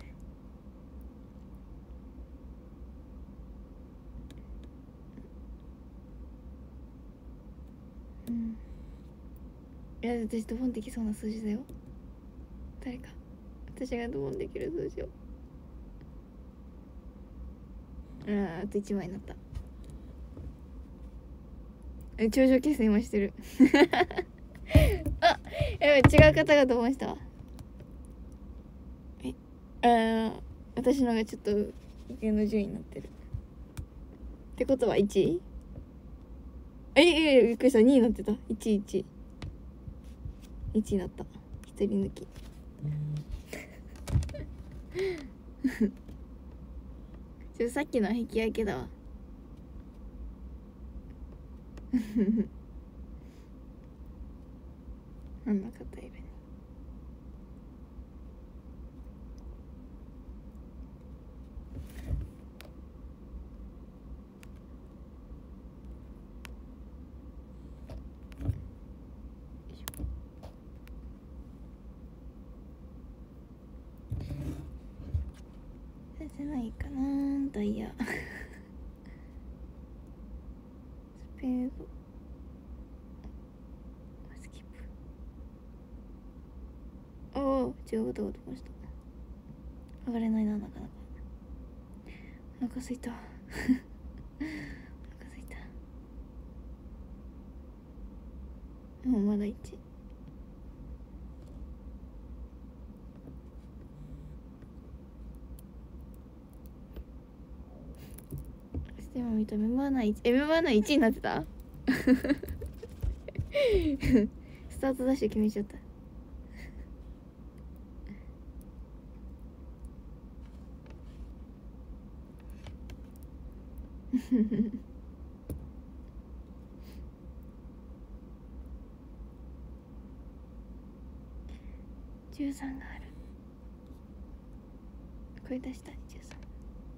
うん。いや、私ドボンできそうな数字だよ。誰か私がドボンできる数字を。あー、あといちまいになった。え、頂上決戦今してる。あ、やばい、違う方がドボンしたわ。え、あー、私のがちょっと上の順位になってるってことは いちい？ え、え、びっくりした。にいになってた。いちいちいちになった。ひとり抜き。ちょっとさっきのは引き分けだわ。あんな方いるね。出せないかなダイヤ。スペード。スキップ。おお、違うことが飛ばした。上がれないな、なかなか。お腹すいた。お腹すいた。もうまだいち。でも見たメンバー内いち、え、メンバー内いちになってた。スタートダッシュ決めちゃった。じゅうさんがある。これ出したい。じゅうさん。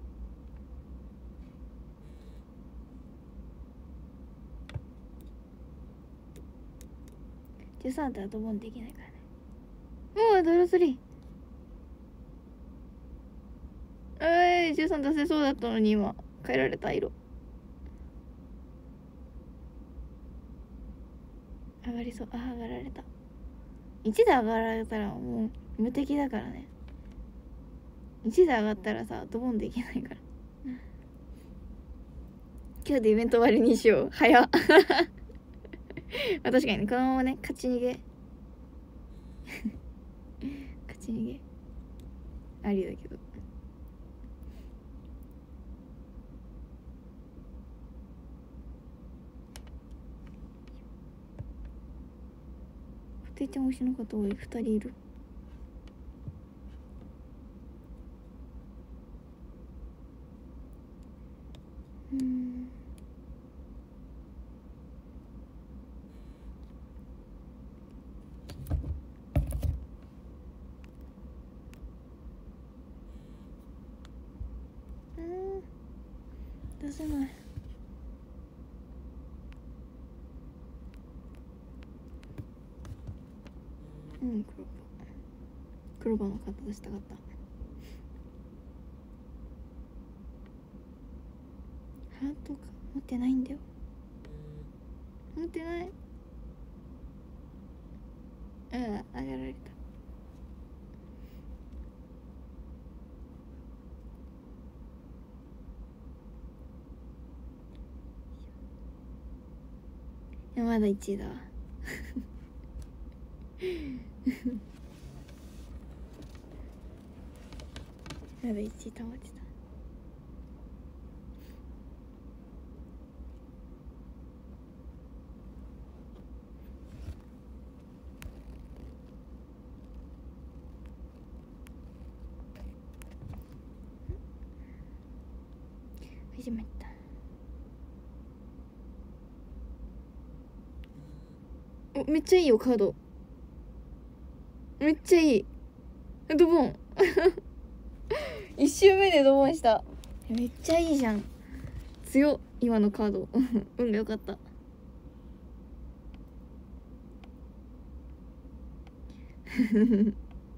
じゅうさんってドボンできないからね。おお、ドロスリー。えい、じゅうさん出せそうだったのに今変えられた色。上がりそう。あ、上がられた。いちで上がられたらもう無敵だからね。いちで上がったらさ、ドボンできないから。今日でイベント終わりにしよう。早っ。まあ、確かにね、このままね、勝ち逃げ勝ち逃げありだけど。ていちゃん推しの方多い。ふたりいる。うんうん出せない。うん黒羽黒羽のカット出したかった。ハートか持ってないんだよ。持ってない。うん、上がられた。いやまだいちいだわ。まだいちい保ってた。始まった。お、めっちゃいいよカード。めっちゃいい。ドボン。一周目でドボンした。 めっちゃいいじゃん。強っ今のカード運が良かった。うん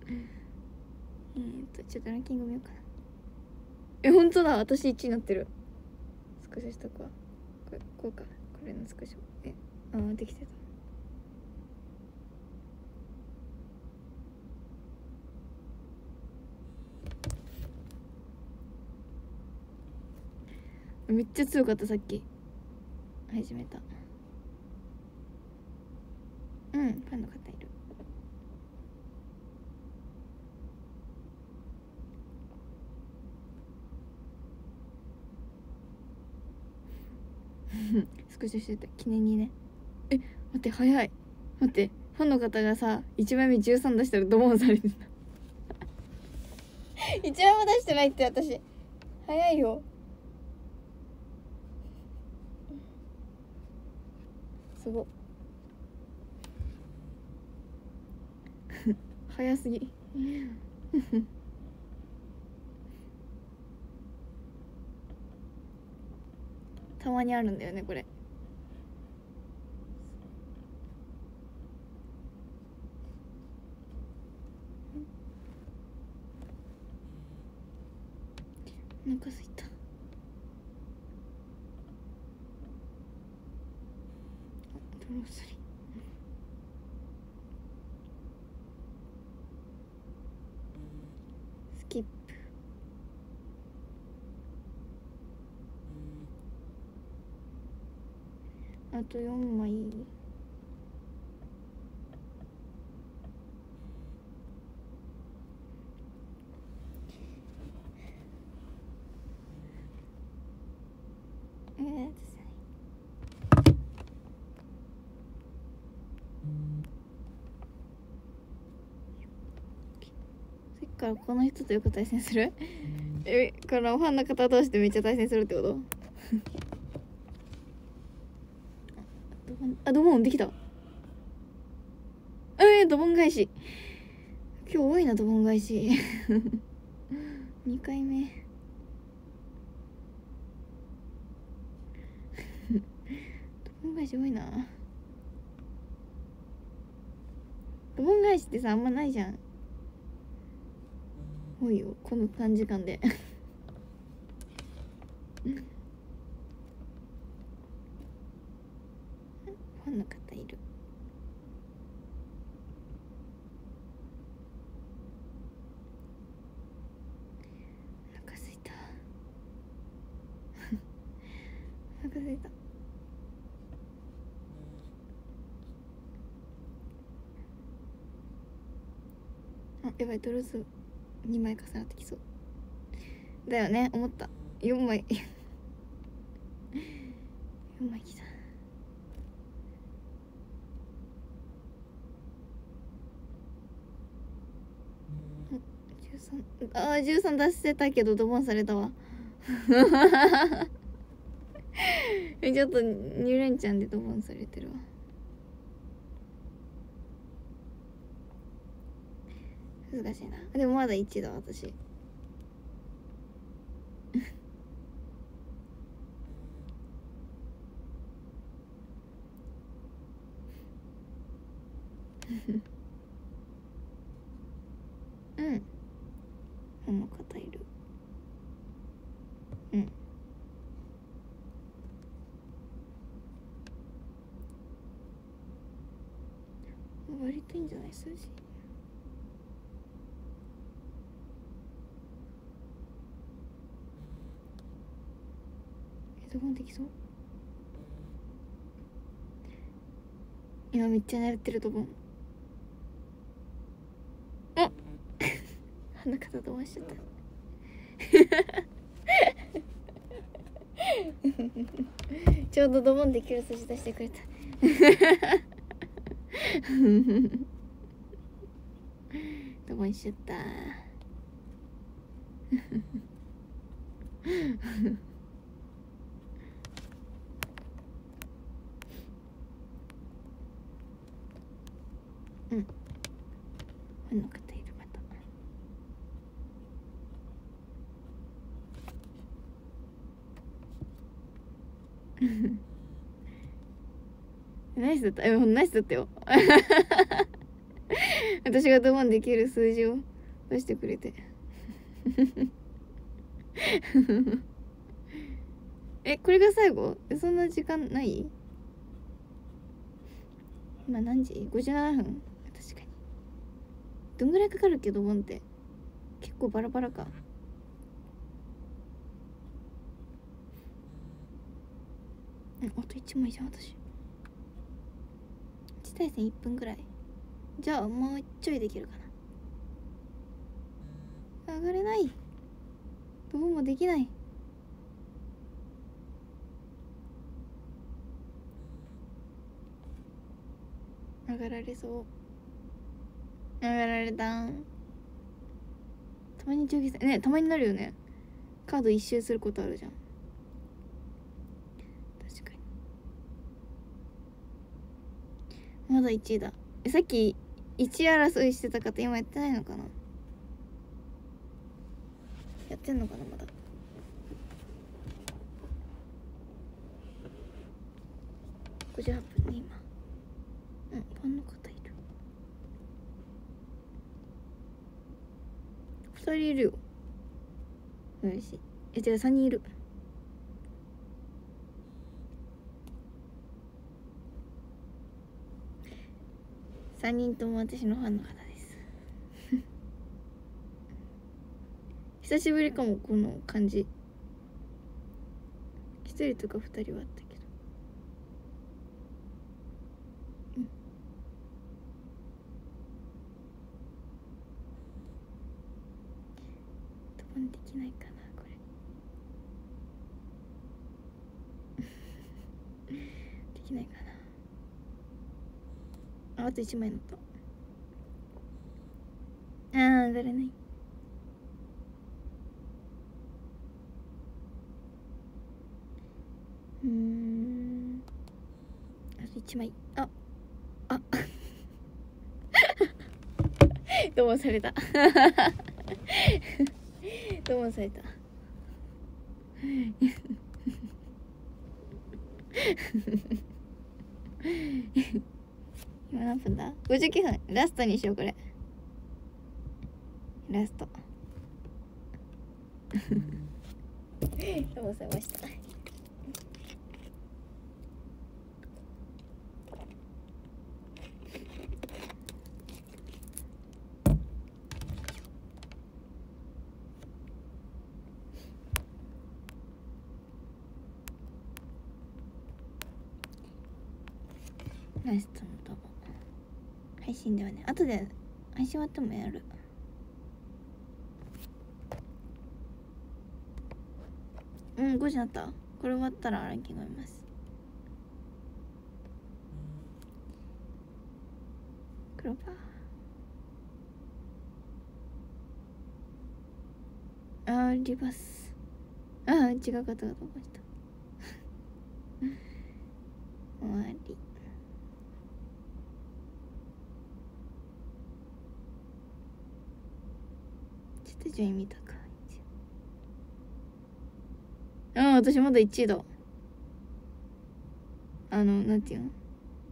とちょっとランキング見ようかな。え本当だ、私いちいになってる。スクショしとくわ。これこうか、これのスクショ。えあーできてた。めっちゃ強かったさっき。始めた。うんファンの方いる。スクショしてた記念にね。え待って早い。待ってファンの方がさいちまいめじゅうさん出したらドボンされてたいちまいも出してないって私。早いよ。すごっ早すぎたまにあるんだよねこれ。お腹すいた。ドロースリースキップ。あとよんまい。えー、さっきからこの人とよく対戦するえこのファンの方同士でめっちゃ対戦するってことあドボンできた。えー、ドボン返し。今日多いなドボン返しにかいめドボン返し多いな。ドボン返しってさあんまないじゃん。多いよこの短時間でファンの方いる。お腹すいたお腹すいた。あやばいドローズにまい重なってきそうだよね。思ったよんまいよんまいきた。じゅうさんあーじゅうさん出してたけどドボンされたわちょっとニューレンチャンでドボンされてるわ。難しいな。でもまだいちだ私うんこの方いる。うん割といいんじゃない数字。えドボンできそう。今めっちゃ狙ってるドボン。あ鼻方ドボンしちゃったちょうどドボンできる数字出してくれたドボンしちゃったうんファンの方いる。またナイスだった。え、ナイスだったよ。私がドボンできる数字を出してくれて。え、これが最後？そんな時間ない？今何時？ ごじゅうなな 分。確かに。どんぐらいかかるっけ、ドボンって。結構バラバラか。うん、あといちまいじゃん、私。いち対戦いっぷんぐらい。じゃあ、もうちょいできるかな。上がれない。ドボンもできない。上がられそう。上がられた。たまに上下ね、たまになるよね。カード一周することあるじゃん。確かに。まだいちいだ。え、さっきいちい争いしてた方今やってないのかな。やってんのかな、まだ。ごじゅうはっぷんね、今。うん、ファンの方いる。ふたりいるよ。よし。え、違う、さんにんいる。さんにんとも私のファンの方です。久しぶりかも、この感じ。ひとりとかふたりはあったけど。うん。ドボンできないかな、これ。できないかな。あ、あといちまい乗った。あー、上がれない。うーん。あといちまい。ああどうもされた。どうもされた。今何分だ？ ごじゅうきゅう 分。ラストにしよう、これ。ラスト。どうもされました。ラストの動画配信ではね、後で配信終わってもやる。うん、ごじになった。これ終わったらランキング見ます。黒パー。あー、リバース。あー、違う方がと思いました。終わり。ちょっと順位見たか。ああ、私まだいちいだ。あの、なんていうの、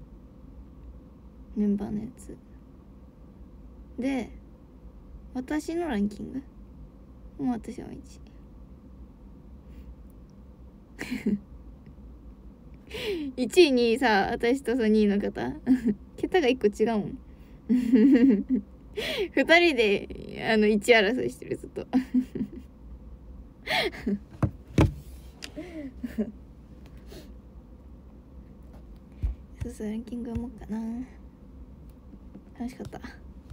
メンバーのやつで、私のランキングもう私はいちい。いちいにさ、私とさにいの方桁がいっこ違うもん。ふたりであのいちい争いしてる、ずっと。そうそう、ランキング読もうかな。楽しかった。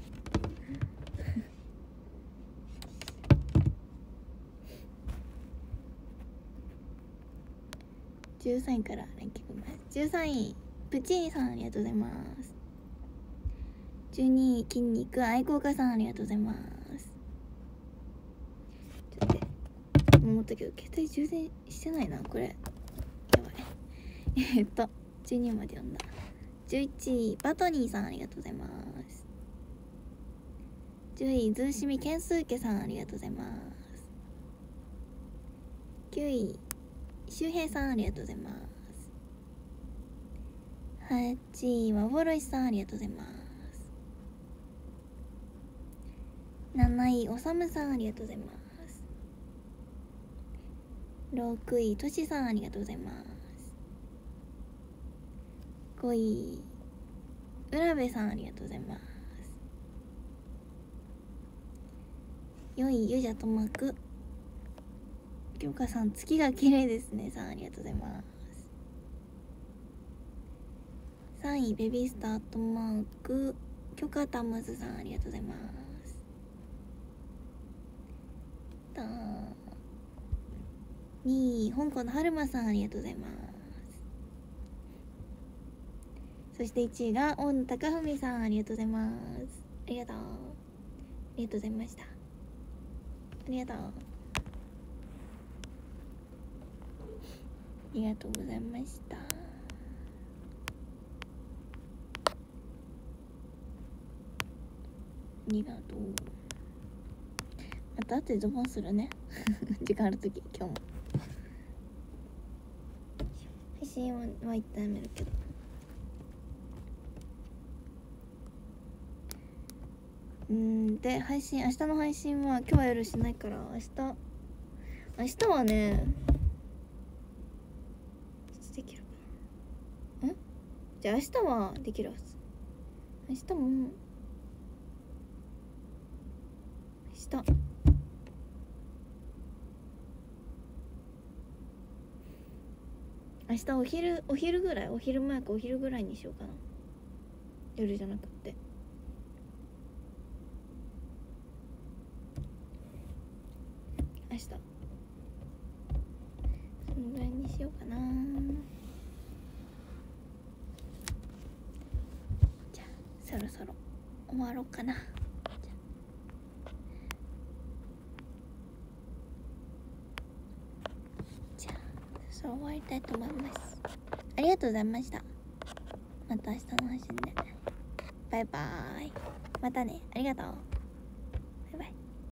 じゅうさんいからランキングます。じゅうさんいプチーさん、ありがとうございます。じゅうにい筋肉愛好家さん、ありがとうございます。ちょっと思ったけど携帯充電してないな、これやばい。えっとじゅうにいまで読んだ。じゅういちいバトニーさん、ありがとうございます。じゅういズーシミケンスーケさん、ありがとうございます。きゅうい周平さん、ありがとうございます。 はちいはボロイさん、ありがとうございます。なないおさむさん、ありがとうございます。ろくいとしさん、ありがとうございます。ごい浦部さん、ありがとうございます。よいゆじゃとまくきょうかさん、月が綺麗ですねさん、ありがとうございます。さんいベビースタートマークきょかたむずさん、ありがとうございます。にい香港のはるまさん、ありがとうございます。そしていちいが大野貴文さん、ありがとうございます。ありがとうありがとうございました。ありがとうありがとうございました。ありがとう。また後でゾボンするね時間あるとき。今日も配信は一旦やめるけど、うんで配信、明日の配信は今日は夜しないから、明日明日はねできるかな。んじゃあ明日はできるはず。明日も明日明日お昼お昼ぐらい、お昼前かお昼ぐらいにしようかな。夜じゃなくって明日そのぐらいにしようかな。じゃあそろそろ終わろうかな。じゃあそう終わりたいと思います。ありがとうございました。また明日の配信でバイバーイ。またね。ありがとう。